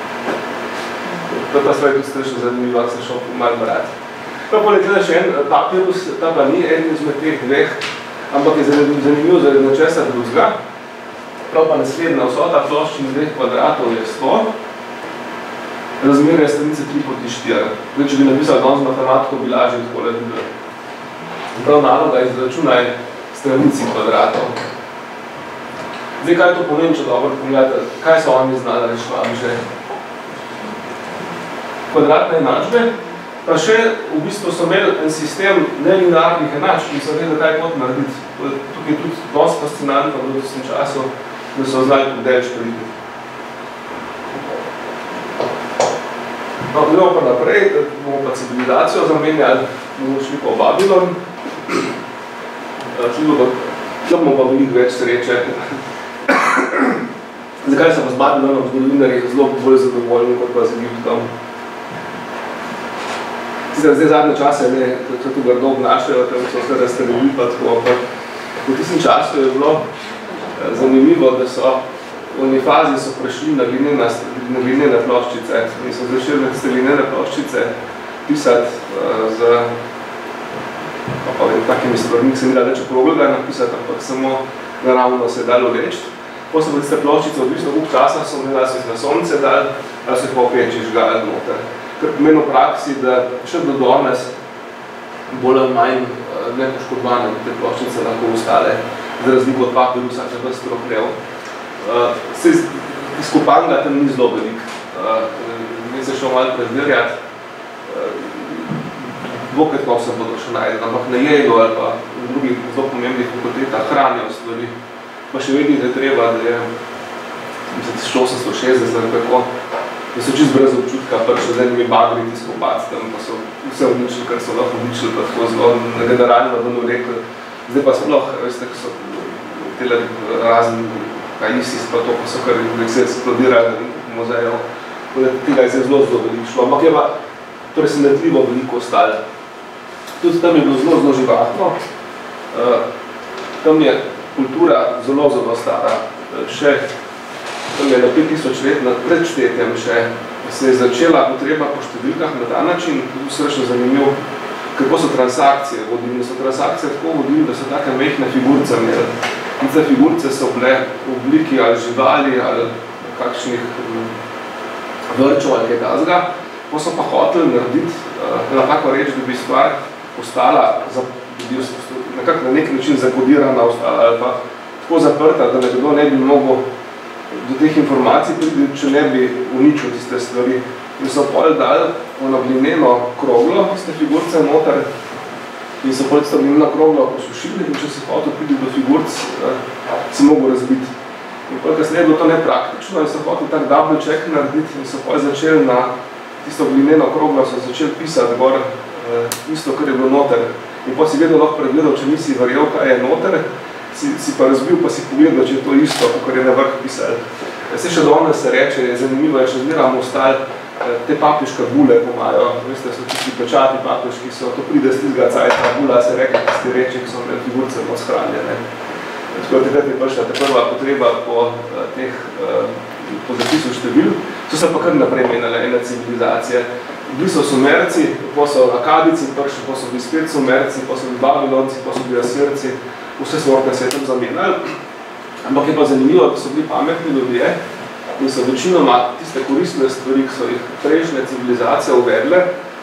To pa stvar je tudi strašno zanimivo, da se šel malo brati. Pa poleg tega še en papirus, ta pa ni eden izmed teh dveh, ampak je zanimiv zaradi nečesa drugega. Prav pa naslednja vsota ploščin dveh kvadratov je sto, razmerje stranice tri proti štiri. Zdaj, če bi napisal danes matematiko, bi lažje takole videl. Prav naloga izračunaj stranici kvadratov. Zdaj, kaj to pomeni, če dobro pogledate, kaj so oni znali reševati že? Kvadratne enačbe, pa še v bistvu so imeli en sistem nelinearnih enačb in so vedeli, kaj kot narediti. Tukaj je tudi dosti fascinantno v tem času, da so znali tudi delč priti. No, gremo pa naprej, da bomo pa civilizacijo zamenjali, bomo šli pa v Babilon. Tukaj bomo pa veliko več sreče. Zakaj so pa z Babilonom zgodovinarji zelo bolj zadovoljni, kot pa z Egiptom? Zdaj zadnje čase ne, to tu grdo obnašajo, tam so se razstrelili pa tako, ampak v tistem času je bilo zanimivo, da so v eni fazi so prišli na glinene, na glinene ploščice in so začeli te glinene ploščice pisati uh, z pa, takimi stvarmi, ki se ni da več okroglega napisati, ampak samo naravno se je dalo reči. Potem so pa tiste ploščice odvisno koliko časa so imeli, da so jih na sonce dali, ali so jih pa opeči žgali noter. Kar pomeni v praksi, da še do danes bolj ali manj nepoškodovane te ploščice lahko ostale, za razliko od papirusa, če pa strohlev. Se izkopanga tam ni zelo velik. Ne se šel malo prezdirjati. Dvokrat se bodo še najdeli, ampak na Yale ali pa v drugih zelo pomembnih fakultetah hranijo stvari. Pa še vedite treba, da je tisoč osemsto šestdeset ali kako, da so čist brez občutka prišli z enimi bagri tiskopati tam, pa so vse odničili, kar so lahko odničili, pa tako zelo na generalno bomo rekli. Zdaj pa sploh, veste, ko so tele razni ISIS pa to, pa so kar se eksplodirali v muzeju, tega je zelo zelo veliko šlo, ampak je pa presenetljivo veliko ostalo. Tudi tam je bilo zelo zelo živahno, tam je kultura zelo zelo stara, še tam je na pet tisoč let pred štetjem še se je začela potreba po številkah na ta način, tudi srčno zanimiv, kako so transakcije vodili. So transakcije tako vodili, da so take mehne figurce imeli. In te figurce so bile v obliki ali živali ali kakšnih vrčov ali kaj tazga. Pa so pa hoteli narediti, na tako reč, da bi stvar ostala, da bi nekako na nek način zakodirana ostala ali pa tako zaprta, da nekdo ne bi mogel do teh informacij priti, če ne bi uničil tiste stvari. In so pol dali ono glineno kroglo, tiste figurce noter, in so pol tisto glineno kroglo posušili, in če si hotel priti do figurc, si mogel razbiti. In pol kasneje je bilo to nepraktično, in so hotel tak double check narediti, in so pol začeli na tisto glineno kroglo, so začeli pisati gor isto, kar je bilo noter. In pol si vedno lahko pregledal, če nisi verjel, kaj je noter, Si, si pa razbil, pa si pogledal, če je to isto, kakor je na vrh pisali. Se še danes se reče, je zanimivo, je še zmeramo ostali, te papiška bule pomajo, veste, so tisti pečati papiški, so, to pride z tistega cajta, bula se reke, tisti reči, ki so imeli figurce moc hranjene. Tako da takrat je prišla ta prva potreba po teh, po zapisu števil, so se pa kar naprej menile ene civilizacije. Bili so Sumerci, pa so Akadici prišli, pa so bili spet Sumerci, pa so bili Babilonci, pa so bili Asirci, vse sorte se je tam zamenjali, ampak je pa zanimivo, da so bili pametni ljudje in so večinoma tiste koristne stvari, ki so jih prejšnje civilizacije uvedle,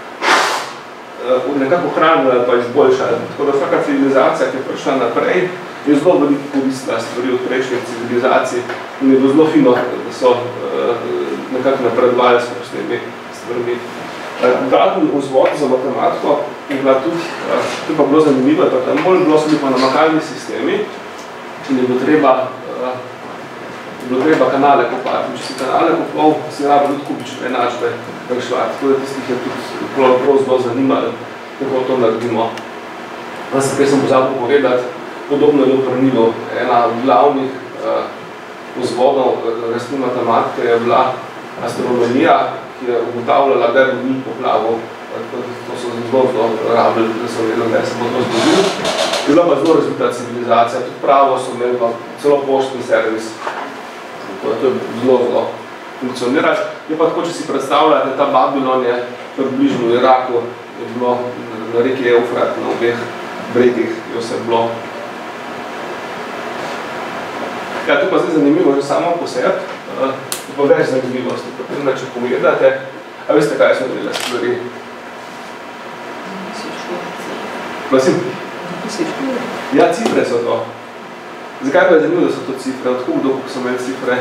nekako hranili ali pa izboljšali. Tako da vsaka civilizacija, ki je prišla naprej, je zelo veliko koristna stvari od prejšnjih civilizacij in je bilo zelo fino, da so nekako napredovali s temi stvarmi. Dodatni vzvod za matematiko je bila tudi, to pa bilo zanimivo, pa tam bolj bilo so bili pa namakalni sistemi in je bilo treba, je bilo treba kanale kopati. In če si kanale kopal, si rabo tudi kubične enačbe rešvati. Tako da tistih je tudi prav zelo zanimalo, kako to naredimo. Zdaj, kaj sem pozabil povedati, podobno je bilo pri Nilu. Ena od glavnih vzvodov resni matematike je bila astronomija, ki je ugotavljala, da je ni poplavil. To so zelo zelo rabili, da so vedeli, da se bo to zgodilo. Je bila pa zelo razvita civilizacija, tudi pravo so imeli pa celo poštni servis. To je zelo zelo funkcionirati. Je pa tako, če si predstavljate, ta Babilon je približno v Iraku, je bilo na reki Eufrat, na obeh bregih je vse bilo. Ja, to pa zdaj zanimivo že samo po sebi, uh, pa več zanimivosti, potem, če pogledate, a veste, kaj so delali stvari? Prosim? Ja, cifre so to. Zakaj pa je zanimivo, da so to cifre? Odkud do koliko so imeli cifre?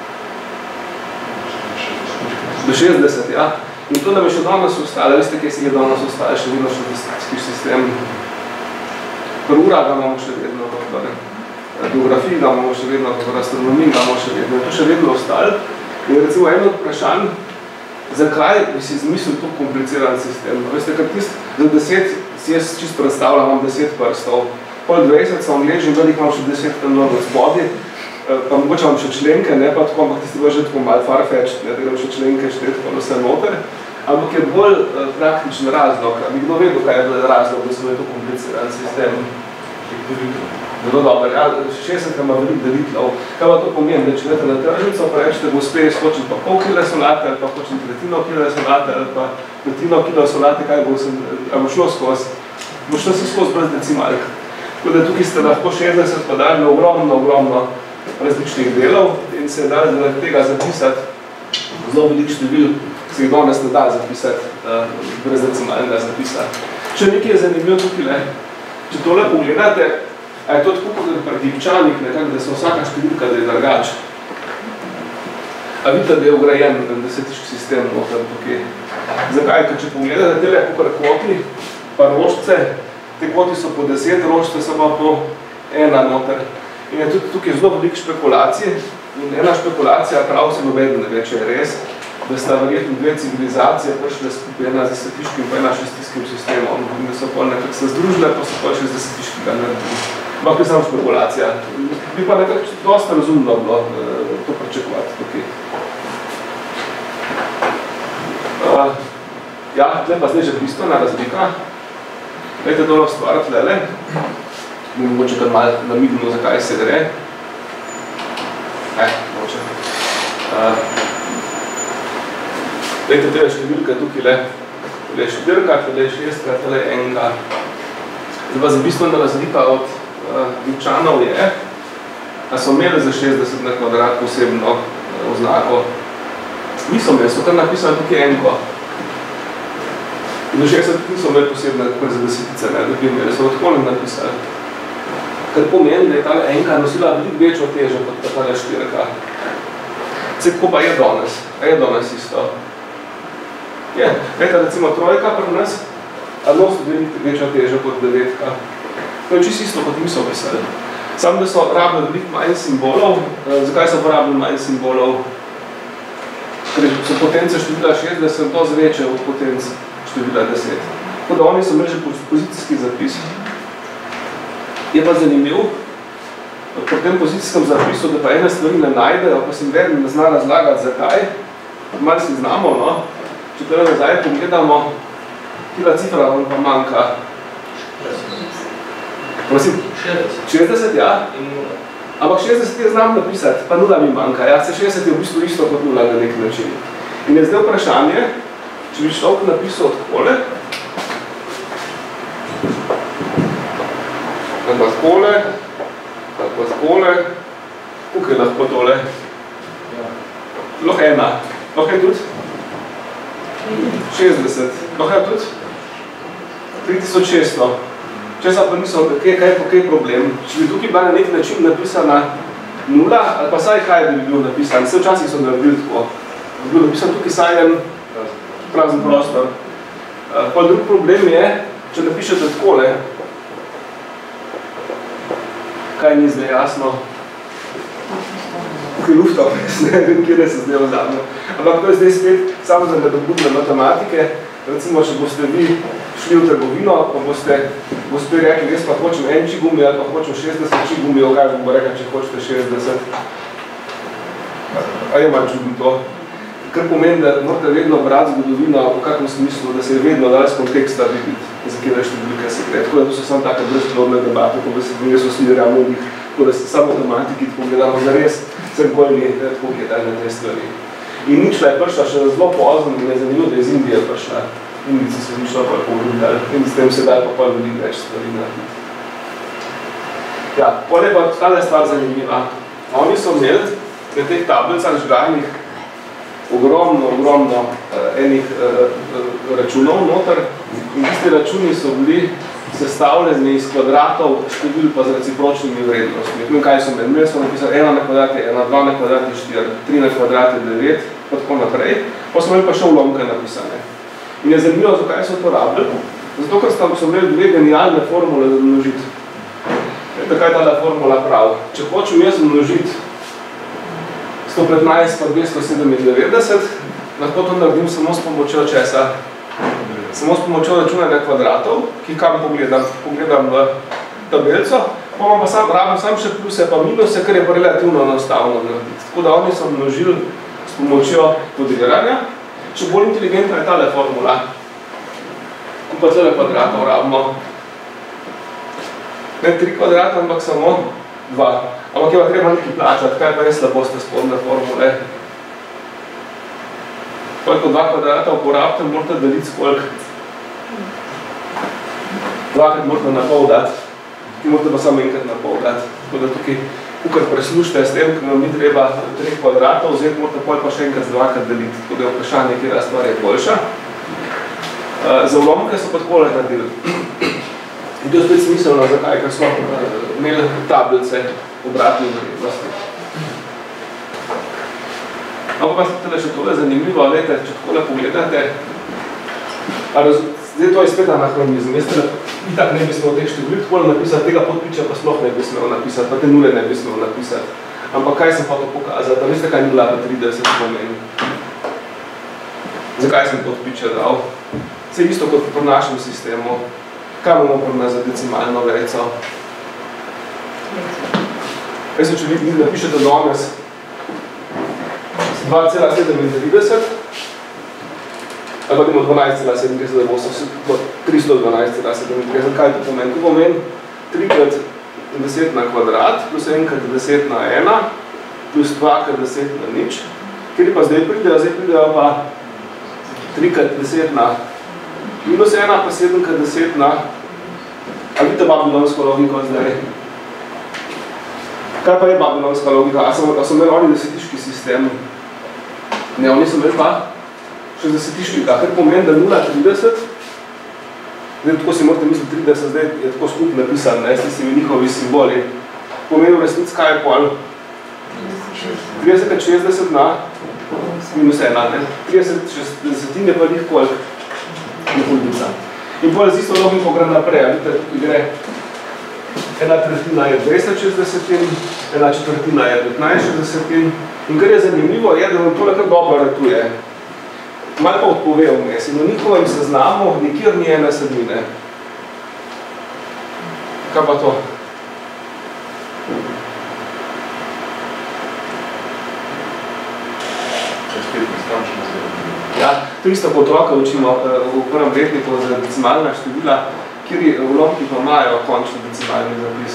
Do šestdeset, ja. In to nam je še danes ostalo, veste, kje se je danes ostalo, še vedno še statistički sistem. Pri urah ga imamo še vedno, v geografiji ga imamo še vedno, v astronomiji ga imamo še vedno. Je to še vedno ostalo. In recimo eno vprašanj, zakaj bi si izmislil to kompliciran sistem? Veste, kar tist, za deset, si jaz čisto predstavljam, imam deset prstov. Pol dvajset sem angližen, velik imam še deset tam dol v spodi, pa mogoče imam še členke, ne pa tako, ampak tisti bo že tako malo farfetched, ne, da grem še členke šteti pa vse noter. Ampak je bolj uh, praktičen razlog. Bi kdo vedel, kaj je bil razlog, da so je to kompliciran sistem? Zelo dobro. Ja, šestdeset ima veliko delitev. Kaj pa to pomeni, da če date na tržnico, pa rečete, gospe, skočim pa pol kile solate, ali pa hočem tretjino kile solate, ali pa petino kilo solate, kaj bo, sem, bo šlo skozi? Bo šlo se skozi brez decimalk. Tako da tukaj ste lahko šestdeset pa dali na ogromno, ogromno različnih delov in se da zaradi tega zapisati zelo veliko števil, se jih danes ne da zapisati, uh, brez decimalnega zapisa. Če nekaj je zanimivo tukaj, le, če tole pogledate, a je to tako kot pri Egipčanih, nekako, da so vsaka številka, da je drugač. A vidite, da je ugrajen desetiški sistem noter tukaj. Zakaj? Ker če pogledate tele kakor kvoti, pa rožce, te kvoti so po deset, rožce so pa po ena noter. In je tudi tukaj zelo veliko špekulacij. In ena špekulacija, prav se nobeden ne ve, če je res, da sta verjetno dve civilizacije prišle skupaj, ena z desetiškim pa ena šestiškim sistemom. In da so pa nekako se združile, pa so pa še z desetiškega naredili. Ampak je samo špekulacija. Bi pa nekako dosta razumno bilo to pričakovati tukaj. Uh, ja, tle pa zdaj že bistvena razlika. Glejte, dolo stvar tlele. Mi mogoče kar malo namignemo, zakaj se gre. Ne, mogoče. Uh, glejte, tele številke tukaj le. Tele je štirka, tele je šestka, tele je enka. Zdaj pa za bistvena razlika od Egipčanov uh, je, da so imeli za šestdeset na kvadrat posebno uh, oznako. Niso imeli, so kar napisali tukaj enko. In do šestdeset niso imeli posebne kakor za desetice, ne, da bi imeli, so tako ne napisali. Kar pomeni, da je ta enka nosila veliko večjo težo kot pa tale štirka. Zdaj, kako pa je danes? A je danes isto? Je. Glejte, recimo trojka pri nas, a nosi veliko večjo težo kot devetka. To je čisto isto, kot mi so pisali. Samo, da so rabili veliko manj simbolov. Zakaj so porabili manj simbolov? Ker so potence števila šestdeset dosti večje od potenc števila deset. Tako da oni so imeli že pozicijski zapis. Je pa zanimiv, pri tem pozicijskem zapisu, da pa ene stvari ne najdejo, pa se vedno ne zna razlagati, zakaj. Malo si znamo, no? Če tole nazaj pogledamo, kila cifra vam pa manjka. Prosim? šestdeset, ja? Ampak šestdeset je znam napisati, pa nula mi manjka. Ja, se šestdeset je v bistvu isto kot nula na nek način. In je zdaj vprašanje, če bi človek napisal takole, ali pa takole, ali pa takole, koliko je lahko tole? Lahko ena. Lahko je tudi? šestdeset. Lahko je tudi? tri tisoč šeststo. Česa pa niso, kaj, kaj, kaj je problem? Če bi tukaj bila na nek način napisana nula, ali pa saj kaj da bi bil napisan? Vse včasih so naredili tako. Bi bil napisan tukaj saj en prazen prostor. Pa drug problem je, če napišete takole, kaj ni zdaj jasno? Tukaj lufta, ne vem, kjer se zdaj ozadno. Ampak to je zdaj spet samo za nadobudne matematike. Recimo, če boste vi šli v trgovino, pa boste gospe rekli, jaz pa hočem en čigumi ali pa hočem šestdeset čigumijev, kaj bomo rekli, če hočete šestdeset. A je manj čudno to. Kar pomeni, da morate vedno brati zgodovino v kakvom smislu, da se je vedno dali z konteksta videti, za kjer številke se gre. Tako da to so samo take brezplodne debate, ko se dve so smirja mnogih, tako da se samo matematiki tako gledamo zares, vsem pojmi, tako gledali na te stvari. In ničla je prišla še zelo pozno, in je zanimivo, da je iz Indije prišla. Indici so ničla pa pogledali in s tem se daj pa pol veliko več stvari narediti. Ja, pol je pa tale stvar zanimiva. Oni so imeli na teh tablicah žgajnih ogromno, ogromno uh, enih uh, računov noter in tisti računi so bili sestavljeni iz kvadratov števil pa z recipročnimi vrednostmi. In kaj so imeli? So napisali ena na kvadrat je ena, dva na kvadrat je štiri, tri na kvadrat je devet, pa tako naprej. Pa so imeli pa še ulomke napisane. In je zanimivo, zakaj so to rabili. Zato, ker so imeli dve genialne formule za množiti. Kaj je tale formula prav? Če hočem jaz množiti sto petnajst pa dvesto sedemindevetdeset, lahko to naredim samo s pomočjo česa. Samo s pomočjo računanja kvadratov, ki kam pogledam, pogledam v tabelco, pa vam pa sam, rabim sam še pluse pa minuse, kar je pa relativno enostavno narediti. Tako da oni so množili s pomočjo podriranja. Še bolj inteligentna je tale formula. Ko pa tele kvadratov rabimo. Ne tri kvadrata, ampak samo dva. Ampak je pa treba nekaj plačati, kaj pa je slabost spodne formule. Koliko dva kvadrata uporabite, morate deliti s koliko. Dvakrat morate na pol dati, ki morate pa samo enkrat na pol dati. Tako da tukaj, kukor preslušite s tem, ki vam ni treba treh kvadratov, vzeti morate pol pa še enkrat z dvakrat deliti. Tako da je vprašanje, kjera stvar je boljša. Za ulomke so pa takole naredili. In to je spet smiselno, zakaj, ker smo imeli tablice obratne vrednosti. Ampak pa tele še tole zanimivo, lejte, če takole pogledate, zdaj to je spet anahronizm, veste, itak ne bi smel teh številk takole napisati, tega podpiča pa sploh ne bi smel napisati, pa te nule ne bi smel napisati. Ampak kaj sem pa to pokazati, veste, kaj ni bila pa trideset pomeni? Zakaj sem podpiča dal? Vse isto kot pri našem sistemu. Kaj bomo pri nas za decimalno vejico? Veste, če vi napišete danes dva cela sedemintrideset, ali pa imamo dvanajst cela sedemintrideset, da bo tristo dvanajst cela sedemintrideset. Kaj to pomeni? To pomeni tri krat deset na kvadrat, plus en krat deset na ena, plus dva krat deset na nič. Kjer pa zdaj pridejo? Zdaj pridejo pa tri krat deset na minus ena, pa sedem krat deset na... A vidite babilonsko logiko zdaj? Kaj pa je babilonska logika? A so, a so imeli oni desetiški sistem? Ne, oni so imeli pa še desetiškega, kar pomeni, da nula trideset, zdaj tako si morate misliti trideset, zdaj je tako skup napisan, ne, ste si mi njihovi simboli. Pomeni v resnici, kaj je pol? trideset krat šestdeset na minus ena, ne? trideset desetin je pa njih koliko? Na polovica. In pol z isto logiko gre naprej, vidite, tukaj gre ena tretjina je dvajset šestdesetin, ena četrtina je petnajst šestdesetin. In kar je zanimivo, je, da vam tole kar dobro ratuje. Malo pa odpove vmes. In v njihovem seznamu nikjer ni ene sedmine. Kaj pa to? Ja, to isto kot otroka učimo v prvem letniku za decimalna števila, kjer ulomki pa imajo končni decimalni zapis.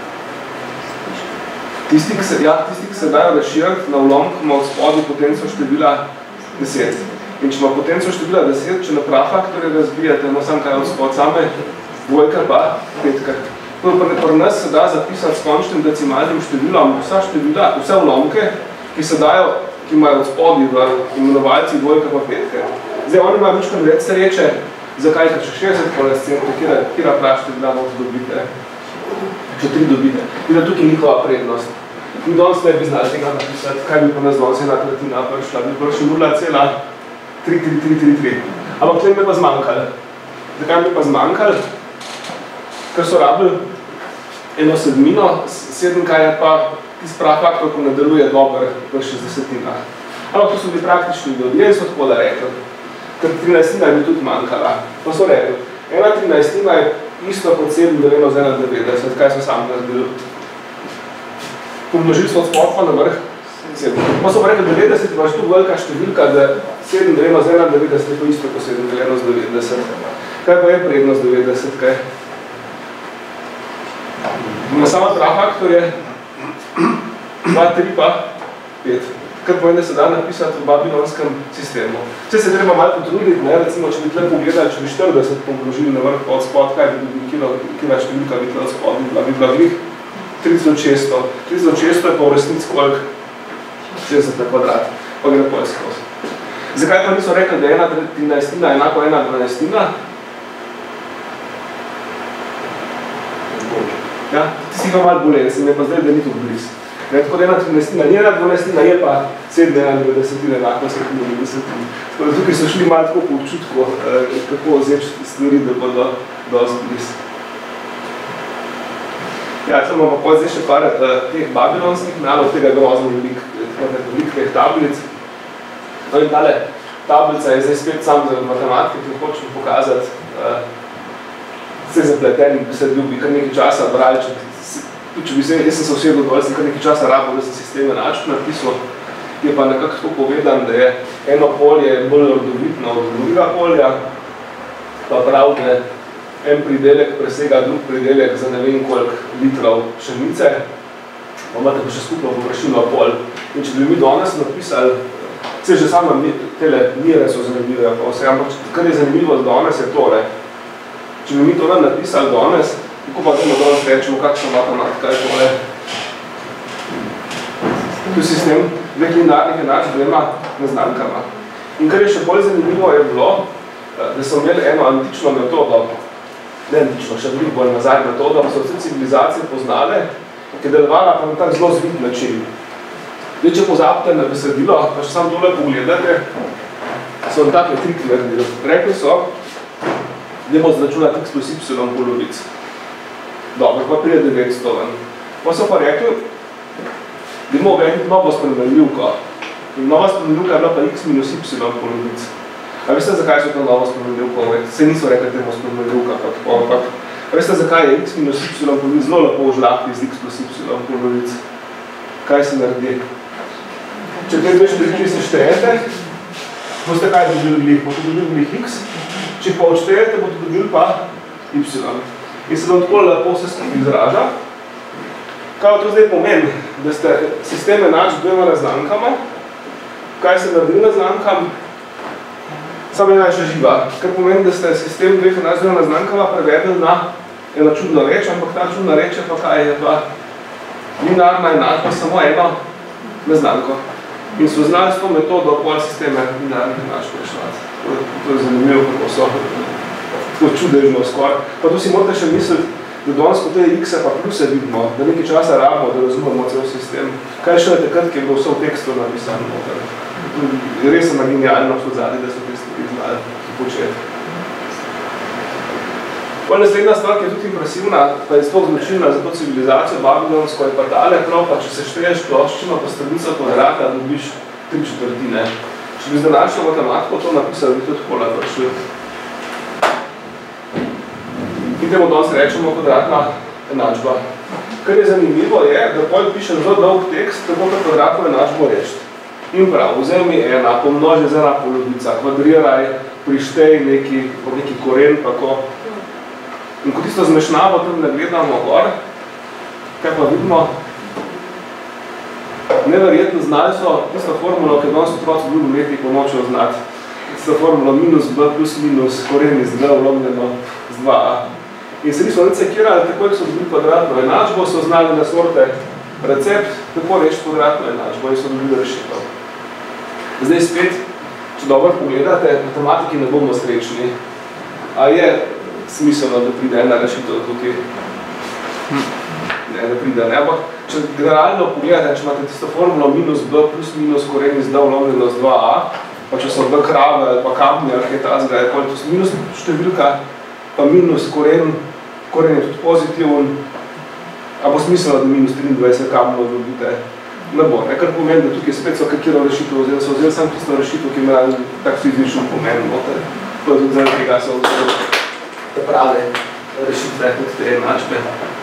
Tisti, ki se, ja, tisti, ki se dajo razširiti na ulomk, ima v spodnji potenco števila deset. In če ima potenco števila deset, če na prafaktorje razbijate, no sam kaj od spod same, dvojka pa petkrat. Pri nas se da zapisati s končnim decimalnim številom vsa števila, vse ulomke, ki se dajo, ki imajo od spodnji v imenovalci dvojka pa petkrat. Zdaj, oni imajo nič več sreče, zakaj, ker še šestdeset korescentov, kjera prav števila noč dobite. Še tri dobite. In da tukaj njihova prednost. Mi danes ne bi znali tega napisati, kaj bi pa nas danes ena tretjina prišla, bi prišla nula cela tri tri tri tri tri. Ampak tle mi pa zmanjkali. Zakaj mi pa zmanjkali? Ker so rabili eno sedmino, sedem kaj je pa tisti prafaktor, ko ne deluje dober v šestdesetinah. Ampak to so bili praktični ljudje in so tako da rekli. Ker trinajstina je bi tudi manjkala. Pa so rekli, ena trinajstina je isto kot sedem deleno z ena devetdeset, kaj so sami naredili. Pomnožili so od spod pa na vrh sedem. Pa so pa rekli, devetdeset imaš tu velika številka, da sedem deleno z ena devetdeset je to isto kot sedem deleno z devetdeset. Kaj pa je prednost devetdeset, kaj? Na sama prafaktor je dva, tri pa pet. Kar pomeni, da se da napisati v babilonskem sistemu. Vse se treba malo potruditi, ne? Recimo, če bi tle pogledali, če bi štirideset pomnožili na vrh pa od spod, kaj bi dobili, kila številka bi tle od spod, bi bila glih tri tisoč šeststo. tri tisoč šeststo je pa v resnici koliko? šestdeset na kvadrat, pa gre pol skozi. Zakaj pa niso rekli, da je ena trinajstina enako ena dvanajstina? Ja, ti si pa malo bolen, se mi je pa zdaj, da ni to bliz. Ne, tako da ena trinajstina ni ena dvanajstina, je pa sedem enaindevetdesetin enako sedemdesetin. Tako da tukaj so šli malo tako po občutku, kako vzeti stvari, da bodo dosti bliz. Ja, tukaj imamo pa zdaj še par teh babilonskih nalog, tega grozno velik, velik teh tablic. No in tale tablica je zdaj spet sam za matematike, ki hočem pokazati, vse zapletenih besedil bi kar nekaj časa brali, če, če bi se, jaz sem se osebno dol, sem kar nekaj časa rabil, da sem sistem enačb napisal, je pa nekako tako povedan, da je eno polje bolj rodovitno od drugega polja, pa prav, da en pridelek presega drug pridelek za ne vem koliko litrov pšenice, pa imate pa še skupno površino pol. In če bi mi danes napisali, vse že samo tele mire so zanimive, pa vse, ampak kar je zanimivo danes je tole. Če bi mi to nam napisali danes, kako pa temo danes rečemo, kakšna matematika je tole. Tu sistem dveh linearnih enačb dvema neznankama. In kar je še bolj zanimivo je bilo, da so imeli eno antično metodo, ne antično, še veliko bolj nazaj metodo, pa so vse civilizacije poznale, ki je delovala pa na tak zelo zvit način. Zdaj, če pozabite na besedilo, pa še samo tole pogledate, so vam takle triki naredili. Rekli so, da bomo zračunati x plus y polovic. Dobro, pa pride devetsto ven. Pa so pa rekli, da bomo vedeti novo spremenljivko. In nova spremenljivka je bila pa x minus y polovic. A veste, zakaj so to novo spremenljivko? Se niso rekli, da bomo spremenljivka, pa tako, ampak. A veste, zakaj je x minus y polovic zelo lepo žlahti z x plus y polovic? Kaj se naredi? Če te dve številki seštejete, boste kaj dobili glih? Boste dobili glih x, če pa odštejete, boste dobili pa y. In se vam tako lepo vse skupaj izraža. Kaj to zdaj pomeni? Da ste sistem enačb dvema neznankama. Kaj se naredi neznankam? Samo ena je še živa. Kar pomeni, da ste sistem dveh enačb dvema neznankama prevedli na eno čudno reč, ampak ta čudna reč je pa kaj je pa linearna enačba samo eno neznanko. In so znali s to metodo pol sisteme linearnih enačb reševati. To je zanimivo, kako so tako čudežno skoraj. Pa tu si morate še misliti, da danes kot te x-e pa pluse vidimo, da nekaj časa rabimo, da razumemo cel sistem. Kaj še je takrat, ki je bilo vse v tekstu napisano? Res sem genialno v zadnji, da so te stvari znali početi. Pol naslednja stvar, ki je tudi impresivna, pa je sploh značilna za to civilizacijo babilonsko, je pa tale prav, pa če se šteješ ploščino pa stranica kvadrata, dobiš tri četrtine. Če bi z današnjo matematiko to napisali, bi tudi tako lahko prišli. In temu danes rečemo kvadratna enačba. Kar je zanimivo je, da pol pišem zelo dolg tekst, kako to kvadratno enačbo reči. In prav, vzemi ena, pomnoži z ena polovica, kvadriraj, prištej neki, neki koren, pa ko. In ko tisto zmešnavo tam ne gledamo gor, kaj pa vidimo, neverjetno znali so tisto formulo, ki danes otroci v drugem letih pomočejo znati. Tisto formulo minus b plus minus koren iz d vlomljeno z dva a. In se niso necekirali, tako so dobili kvadratno enačbo, so znali na sorte recept, kako reči kvadratno enačbo in so dobili rešitev. Zdaj spet, če dobro pogledate, matematiki ne bomo srečni. A je smiselno, da pride ena rešitev tukaj? Ne, da pride, ne, ampak če generalno pogledate, če imate tisto formulo minus b plus minus koren iz d vlomljeno z dva a, pa če so b krave ali pa kamni ali kaj tazga, je koliko minus številka, pa minus koren, koren je tudi pozitiven, a bo smiselno, da minus triindvajset kamnov dobite? Ne bo, ne, kar pomeni, da tukaj spet so kakiro rešitev vzeli, so vzeli samo tisto rešitev, ki ima tak fizičen pomen, noter. To je tudi zaradi tega so vzeli te prave rešitve, tudi te enačbe.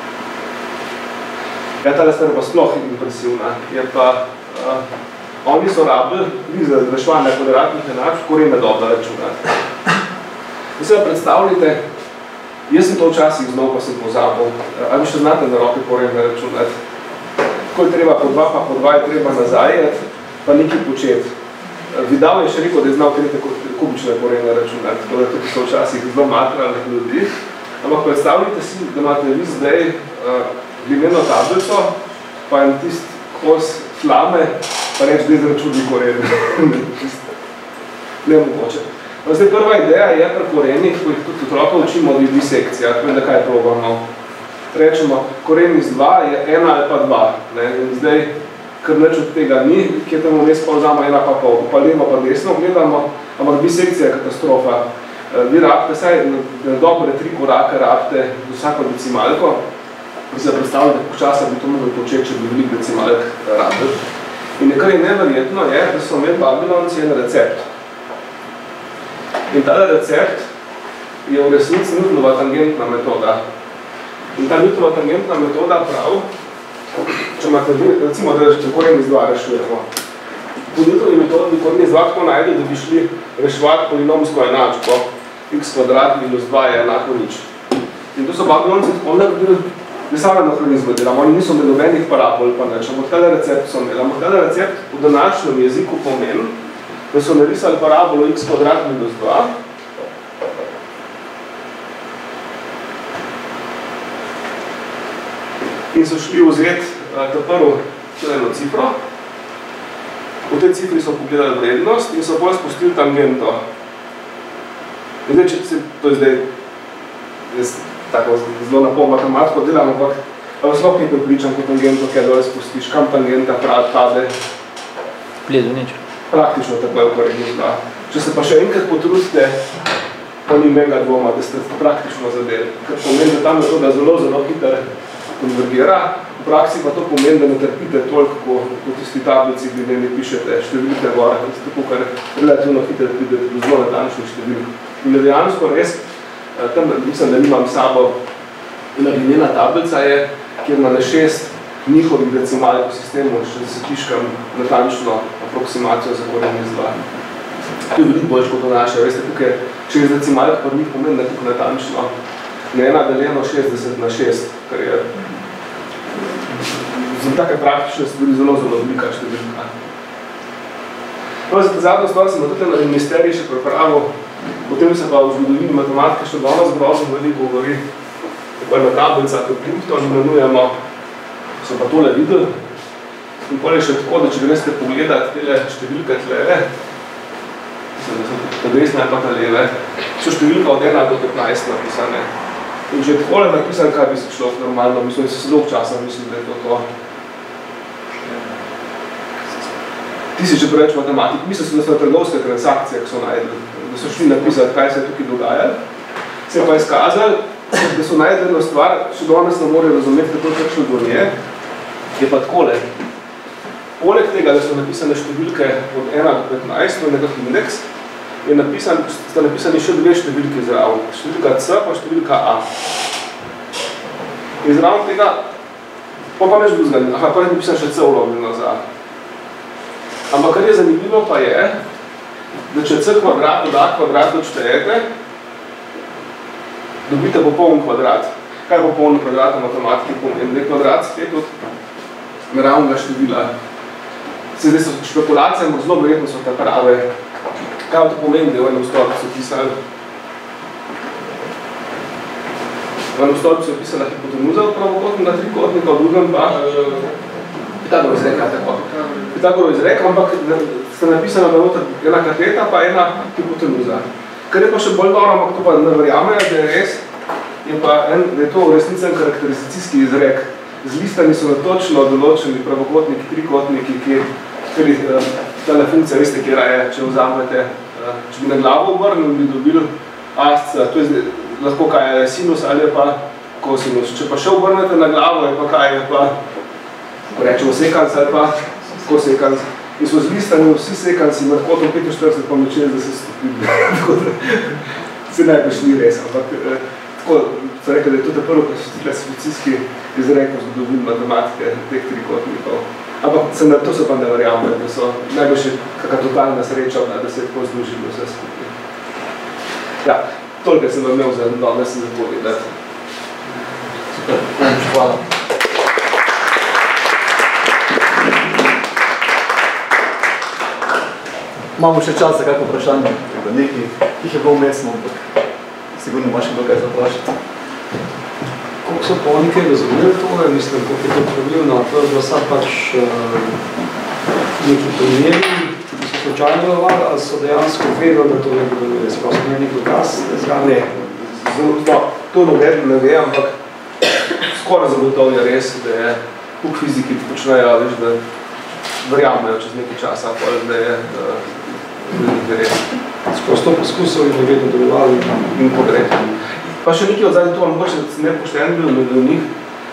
Ja, tale stvar je pa sploh impresivna. Je pa, uh, oni so rabili, vi za reševanje kvadratnih enačb, korene dobro računati. Vi se predstavljate, jaz sem to včasih znal, pa sem pozabil, ali vi še znate na roke korene računati. Ko je treba po dva, pa po dva je treba nazajeti, pa nekaj početi. Vidal je še rekel, da je znal tretje kubične korene računati, tako da tukaj so včasih zelo matralnih ljudi. Ampak predstavljajte si, da imate vi zdaj uh, glineno tablico, pa en tist kos flame, pa reč, da izračuni koren. Nemogoče. No, zdaj, prva ideja je pri korenih, ko jih tudi otroka učimo od disekcija, tako da kaj probamo. Rečemo, koren iz dva je ena ali pa dva. Ne? In zdaj, ker nič od tega ni, kje temu vmes pa vzamo ena pa pol, pa levo pa desno gledamo, ampak disekcija je katastrofa. Vi rabite, saj na dobre tri korake rabite vsako decimalko, ki se predstavljate, koliko časa bi to mogli početi, če bi veliko decimalk rabili. In nekaj neverjetno je, da so imeli Babilonci en recept. In tale recept je v resnici Newtonova tangentna metoda. In ta Newtonova tangentna metoda prav, če imate, recimo, da če koren iz dva rešujemo. Po Newtonovi metodi bi koren iz dva tako najde, da bi šli reševati polinomsko enačbo x kvadrat minus dva je enako nič. In to so Babilonci tako naredili, da same anahronizme delamo. Oni niso med nobenih parabol pa neč, ampak tale recept so imeli. Ampak tale recept v današnjem jeziku pomeni, da so narisali parabolo x kvadrat minus dva, in so šli vzeti ta prvo eno cifro. V tej cifri so pogledali vrednost in so bolj spustili tangento. In zdaj, če se to je zdaj, jaz tako zelo napol matematiko delam, ampak pa sploh ni pripričan, ko tangento kaj dole spustiš, kam tangenta pade. Blizu nič. Praktično tako je v korenju dva. Če se pa še enkrat potrudite, pa ni mega dvoma, da ste praktično zadeli. Ker pomeni, da ta metoda zelo, zelo hitro konvergira. V praksi pa to pomeni, da ne trpite toliko, kot tisti tablici, gdje ne pišete številke gora, tako kar relativno hitro pridete do zelo natančnih številk. In dejansko res, tam mislim, da nimam sabo, ena glinena tablica je, kjer ima na šest njihovih decimalk v sistemu, še da se tiškam natančno aproksimacijo za koren iz dva. To je veliko boljš kot to naše, veste, tukaj šest decimalk pa njih pomeni, da tukaj natančno na ena deljeno šestdeset na šest, kar je za take praktične stvari zelo, zelo velika številka. No, za zadnjo stvar sem tudi na misterij še pripravil, potem se pa v zgodovini matematike še danes grozno veliko govori, tako ena tablica, kot Plimpton imenujemo, so pa tole videli. In pol je še tako, da če greste pogledati tele številke tlele, mislim, da so ta desne ali pa ta leve, so številka od ena do petnajst napisane. In če je takole napisan, kaj bi se človek normalno, mislim, da se dolg časa mislim, da je to to. Ti si že preveč matematik, mislim, da so trgovske transakcije, ki so najdeli, da so šli napisati, kaj se je tukaj dogajali. Se je pa izkazali, da so najdeli eno stvar, še danes ne morejo razumeti, kako kakšno do nje, je pa takole. Poleg tega, da so napisane številke od ena do petnajst, to je nekak indeks, je napisan, sta napisani še dve številke zraven, številka C pa številka A. In zraven tega, pa pa neč bluzgan, aha, pa je napisan še C ulovljeno za A. Ampak kar je zanimivo pa je, da če C kvadrat od A kvadrat odštejete, dobite popoln kvadrat. Kaj je popoln kvadrat v matematiki pomeni? Dve kvadrat spet od naravnega števila. Se zdaj so špekulacije, ampak zelo verjetno so ta prave. Kaj to pomeni, da je v enem stolpcu pisali? V enem stolpcu je pisala hipotenuza od pravokotnega trikotnika, v drugem pa Pitagorov izrek, tako. Pitagorov izrek, ampak sta napisana na noter ena kateta pa ena hipotenuza. Kar je pa še bolj dobro, ampak to pa ne verjamejo, da je res, je pa en, da je to v resnici en karakterizacijski izrek. Zlistani so na točno določeni pravokotniki, trikotniki, ki tale funkcija, veste, kjera je, če vzamete, če bi na glavo obrnili, bi dobili asca, to je lahko kaj je sinus ali je pa kosinus. Če pa še obrnete na glavo, je pa kaj je pa, ko rečemo sekans ali pa kosekans. In so zlistani vsi sekansi med kotom petinštirideset pa med šestdeset stopinj. Se najbrž ni res, ampak tako so rekli, da je to prvo klasifikacijski izrek v zgodovini matematike teh trikotnikov. Ampak se na to se pa ne verjame, da so najbrž kakšna totalna sreča, da se je tako združilo vse skupaj. Ja, toliko sem vam imel za danes se zapovedati. Super, hvala. Imamo še čas za kakšno vprašanje, nekaj, ki jih je bilo umestno, ampak sigurno imaš kaj za vprašati. so pa oni kaj razumeli tole, mislim, kako je to pravilno, to je bilo sad pač uh, neki primeri, ki so slučajno delovali, ali so dejansko vedeli, da to ne bi deluje, sploh so imeli nek dokaz? Ne, no, to noben ne ve, ampak skoraj zagotovno je res, da je kuk fiziki počnejo, veš, da verjamejo čez nekaj časa, da je, da je res. Skoro sto poskusov in vedno delovali in pogrešali. Pa še nekaj od zadnje to, mogoče ne pošten bil med njih.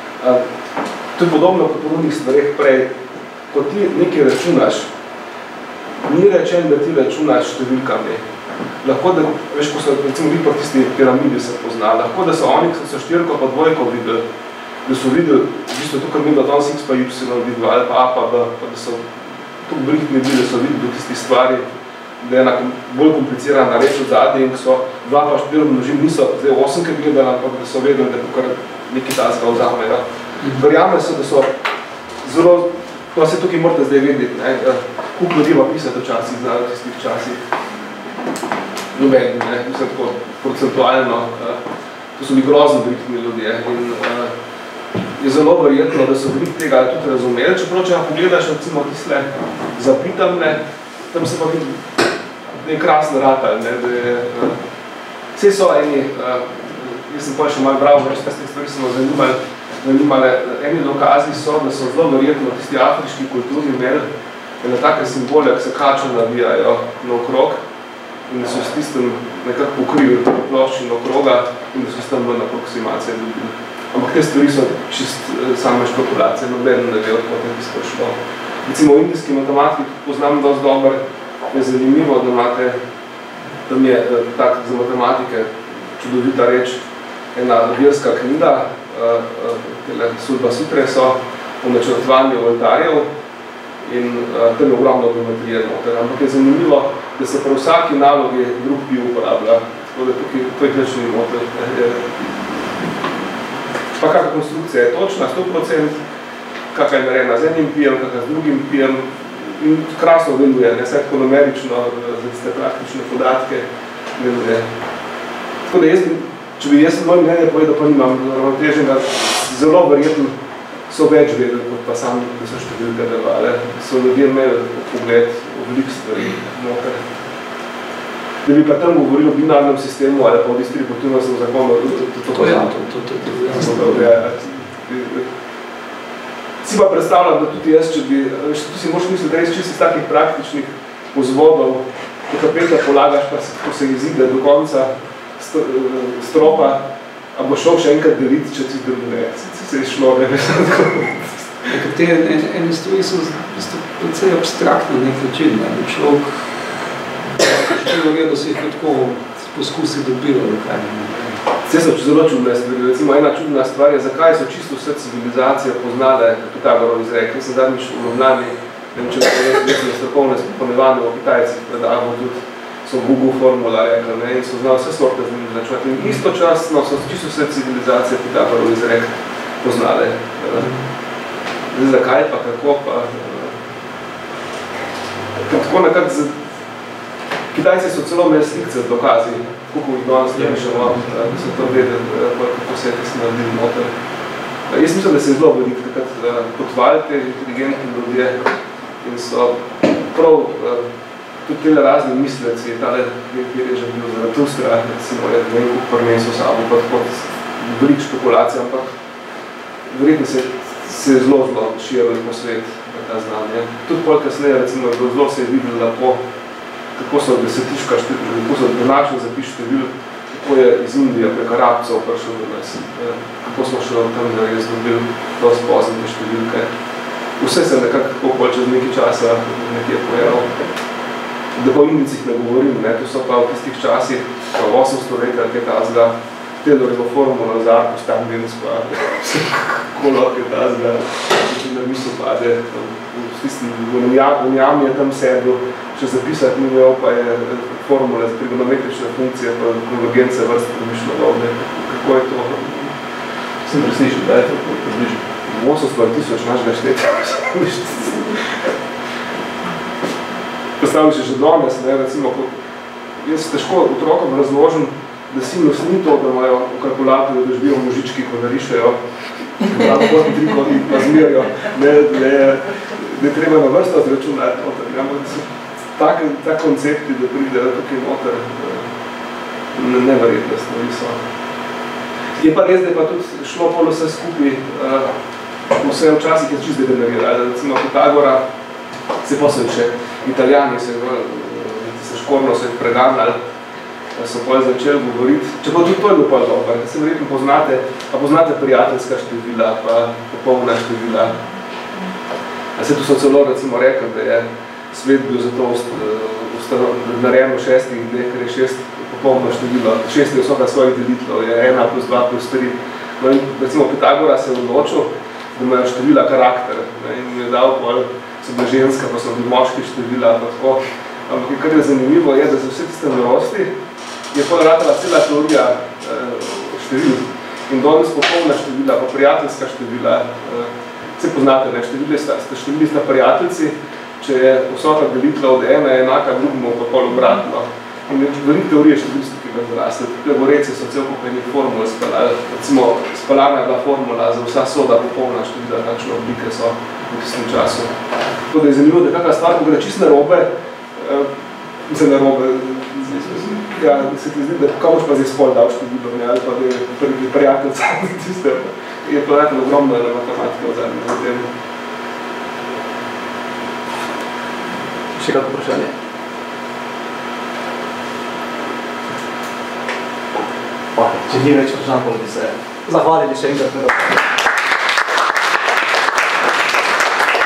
To je podobno kot po mnogih stvareh prej. Ko ti nekaj računaš, ni rečen, da ti računaš številkami. Lahko, da, veš, ko so, recimo, vi pa tisti piramidi se poznali, lahko, da so oni, ki so štirko pa dvojko videli, da so videli, v bistvu tukaj mi da danes X pa Y videli, ali pa A pa B, pa da so tukaj brihtni bili, da so videli tisti stvari, da je ena bolj komplicirana reč od zadnje in so dva pa štiri množim, niso zdaj osemke gledali, ampak da so vedeli, da tukaj nekaj tazga vzamejo. Verjame se, da so zelo, to se tukaj morate zdaj vedeti, ne, koliko ljudi pa pisati včasih, znajo v tistih časih. Noben, ne, mislim tako procentualno, to so bili grozno brihtni ljudje in je zelo verjetno, da so veliko tega tudi razumeli, čeprav če pogledaš recimo tisle zapitamne, tam se pa vidi ne krasno ratal, ne, da je, uh, vse so eni, uh, jaz sem pa še malo bral, več kaj stvari smo zanimali, zanimali, eni dokazi so, da so zelo verjetno tisti afriški kulturi imeli ena take simbole, ki se kačo navijajo naokrog in da so s tistem nekako pokrili ploščino okroga in da so s tem ven aproksimacije dobili. Ampak te stvari so čist uh, same špekulacije, noben ne ve, od tem bi sprašlo. Recimo v indijski matematiki poznam dosti dober, je zanimivo, da imate, tam je tak za matematike čudovita reč, ena verska knjiga, tele Sulba Sutre so o načrtovanju oltarjev in tam je ogromno geometrije noter, ampak je zanimivo, da se prav vsaki nalogi drug pi uporablja, tako da tukaj to je ključni noter. Pa kakva konstrukcija je točna, sto procent, kakva je narejena z enim pijem, kakva z drugim pijem, in krasno deluje, ne, vse tako numerično, za tiste praktične podatke deluje. Tako da jaz, če bi jaz moj mnenje povedal, pa nimam ravnoteženega, zelo verjetno so več vedeli, kot pa sami, da so številke delovale. So ljudje imeli pogled v veliko stvari noter. Da bi pa tam govorili o binarnem sistemu ali pa o distributivnem zakonu, to je to, to je to. Si pa predstavljam, da tudi jaz, če bi, tu si moš misliti, da res čisto iz takih praktičnih vzvodov, ko kapeta polagaš, pa se, ko se izide do konca stropa, a bo šel še enkrat deliti, če ti deluje. Si se je šlo, ne veš. Te ene stvari so precej abstraktne na nek način, ne? Človek, število je, da se jih tako poskusi dobilo, da kaj ne. Vse so zelo čudne stvari. Recimo ena čudna stvar je, zakaj so čisto vse civilizacije poznale Pitagorov izrek. Jaz sem zadnjič v Ljubljani, ne vem, če je strokovne spoponevanje o Kitajcih predavo, tudi so Google formula rekli, ne, in so znali vse sorte z njim računati. In istočasno so čisto vse civilizacije Pitagorov izrek poznale. Zdaj, zakaj pa, kako pa? Tako nekako z... Kitajci so celo imeli slikce z dokazi, kako jih danes slišamo, da so to vedeli, kako se je to naredili noter. Jaz mislim, da se je zelo veliko takrat potvali te inteligentni ljudje in so prav tudi tele razne misleci, tale, kjer je že bil Zaratustra, recimo je nekaj prvenstvo sabo, pa tako veliko špekulacije, ampak verjetno se, se je zelo, zelo širili po svet ta znanje. Tudi pol kasneje, recimo, je bilo zelo se je videli lepo, kako so desetiška števil, kako so današnji zapis števil, kako je iz Indije prek Arabcev prišel do nas, kako smo šli tam, da res dobili dosti pozne številke. Vse se nekako tako pol čez nekaj časa nekje pojavil. Da pa o Indicih ne govorim, ne, to so pa v tistih časih, v osemsto leta, kaj tazga, Taylorjevo formulo za Arkus Tangensko, kako lahko je tazga, ki na misel pade, v tistim, v njam je tam sedel, še zapisati ni imel, pa je formule za trigonometrične funkcije, pa konvergence vrst premišljeno dobe. Kako je to? Sem preslišal, da je to približno. osemsto tisoč našega šteta. Postavljam še že danes, ne, recimo, jaz težko otrokom razložim, da sinus ni to, da imajo v kalkulatorju, da živijo možički, ko narišejo, da lahko triko in pa zmerijo, ne, ne, ne treba na vrsto zračunati noter. Ampak so tak, tak koncepti, da pridejo tukaj noter, neverjetne stvari so. Je pa res, da je pa tudi šlo pol vse skupaj, vse včasih je čisto degenerirali. Recimo Pitagora, se pa so še Italijani, se, se škorno so jih preganjali, so pa začeli govoriti, čeprav tudi to je bil pa dober, se verjetno poznate, pa poznate prijateljska števila, pa popolna števila. A se tu so celo recimo rekli, da je svet bil zato narejen v šestih dneh, ker je šest popolno število, šest je vsaka svojih delitev, je ena plus dva plus tri. No in recimo Pitagora se je odločil, da imajo števila karakter, ne, in mi je dal pol, so bile ženska, pa so bili moški števila, pa tako. Ampak kar je zanimivo je, da za vse tiste norosti je pol ratala cela teorija eh, števil. In danes popolna števila, pa prijateljska števila, eh, vse poznate, ne, števili sta, števili sta prijateljci, če je vsota delitva od ena je enaka drugemu, pa pol obratno. In veliko teorije številstike ga zrasli. Goreci so cel kup enih formul spalali. Recimo, spalana je bila formula za vsa soda popolna števila, kakšne oblike so v tistem času. Tako da je zanimivo, da kakva stvar, ko gre čisto narobe, za narobe, ja, se ti zdi, da kako boš pa zdaj spol dal število, ne, ali pa da je prvi prijateljca, tiste, je pa nekaj ogromno na matematika v zadnjem zatem. Še kako vprašanje? Pa, če ni več vprašanj, pa bi se zahvalili še enkrat.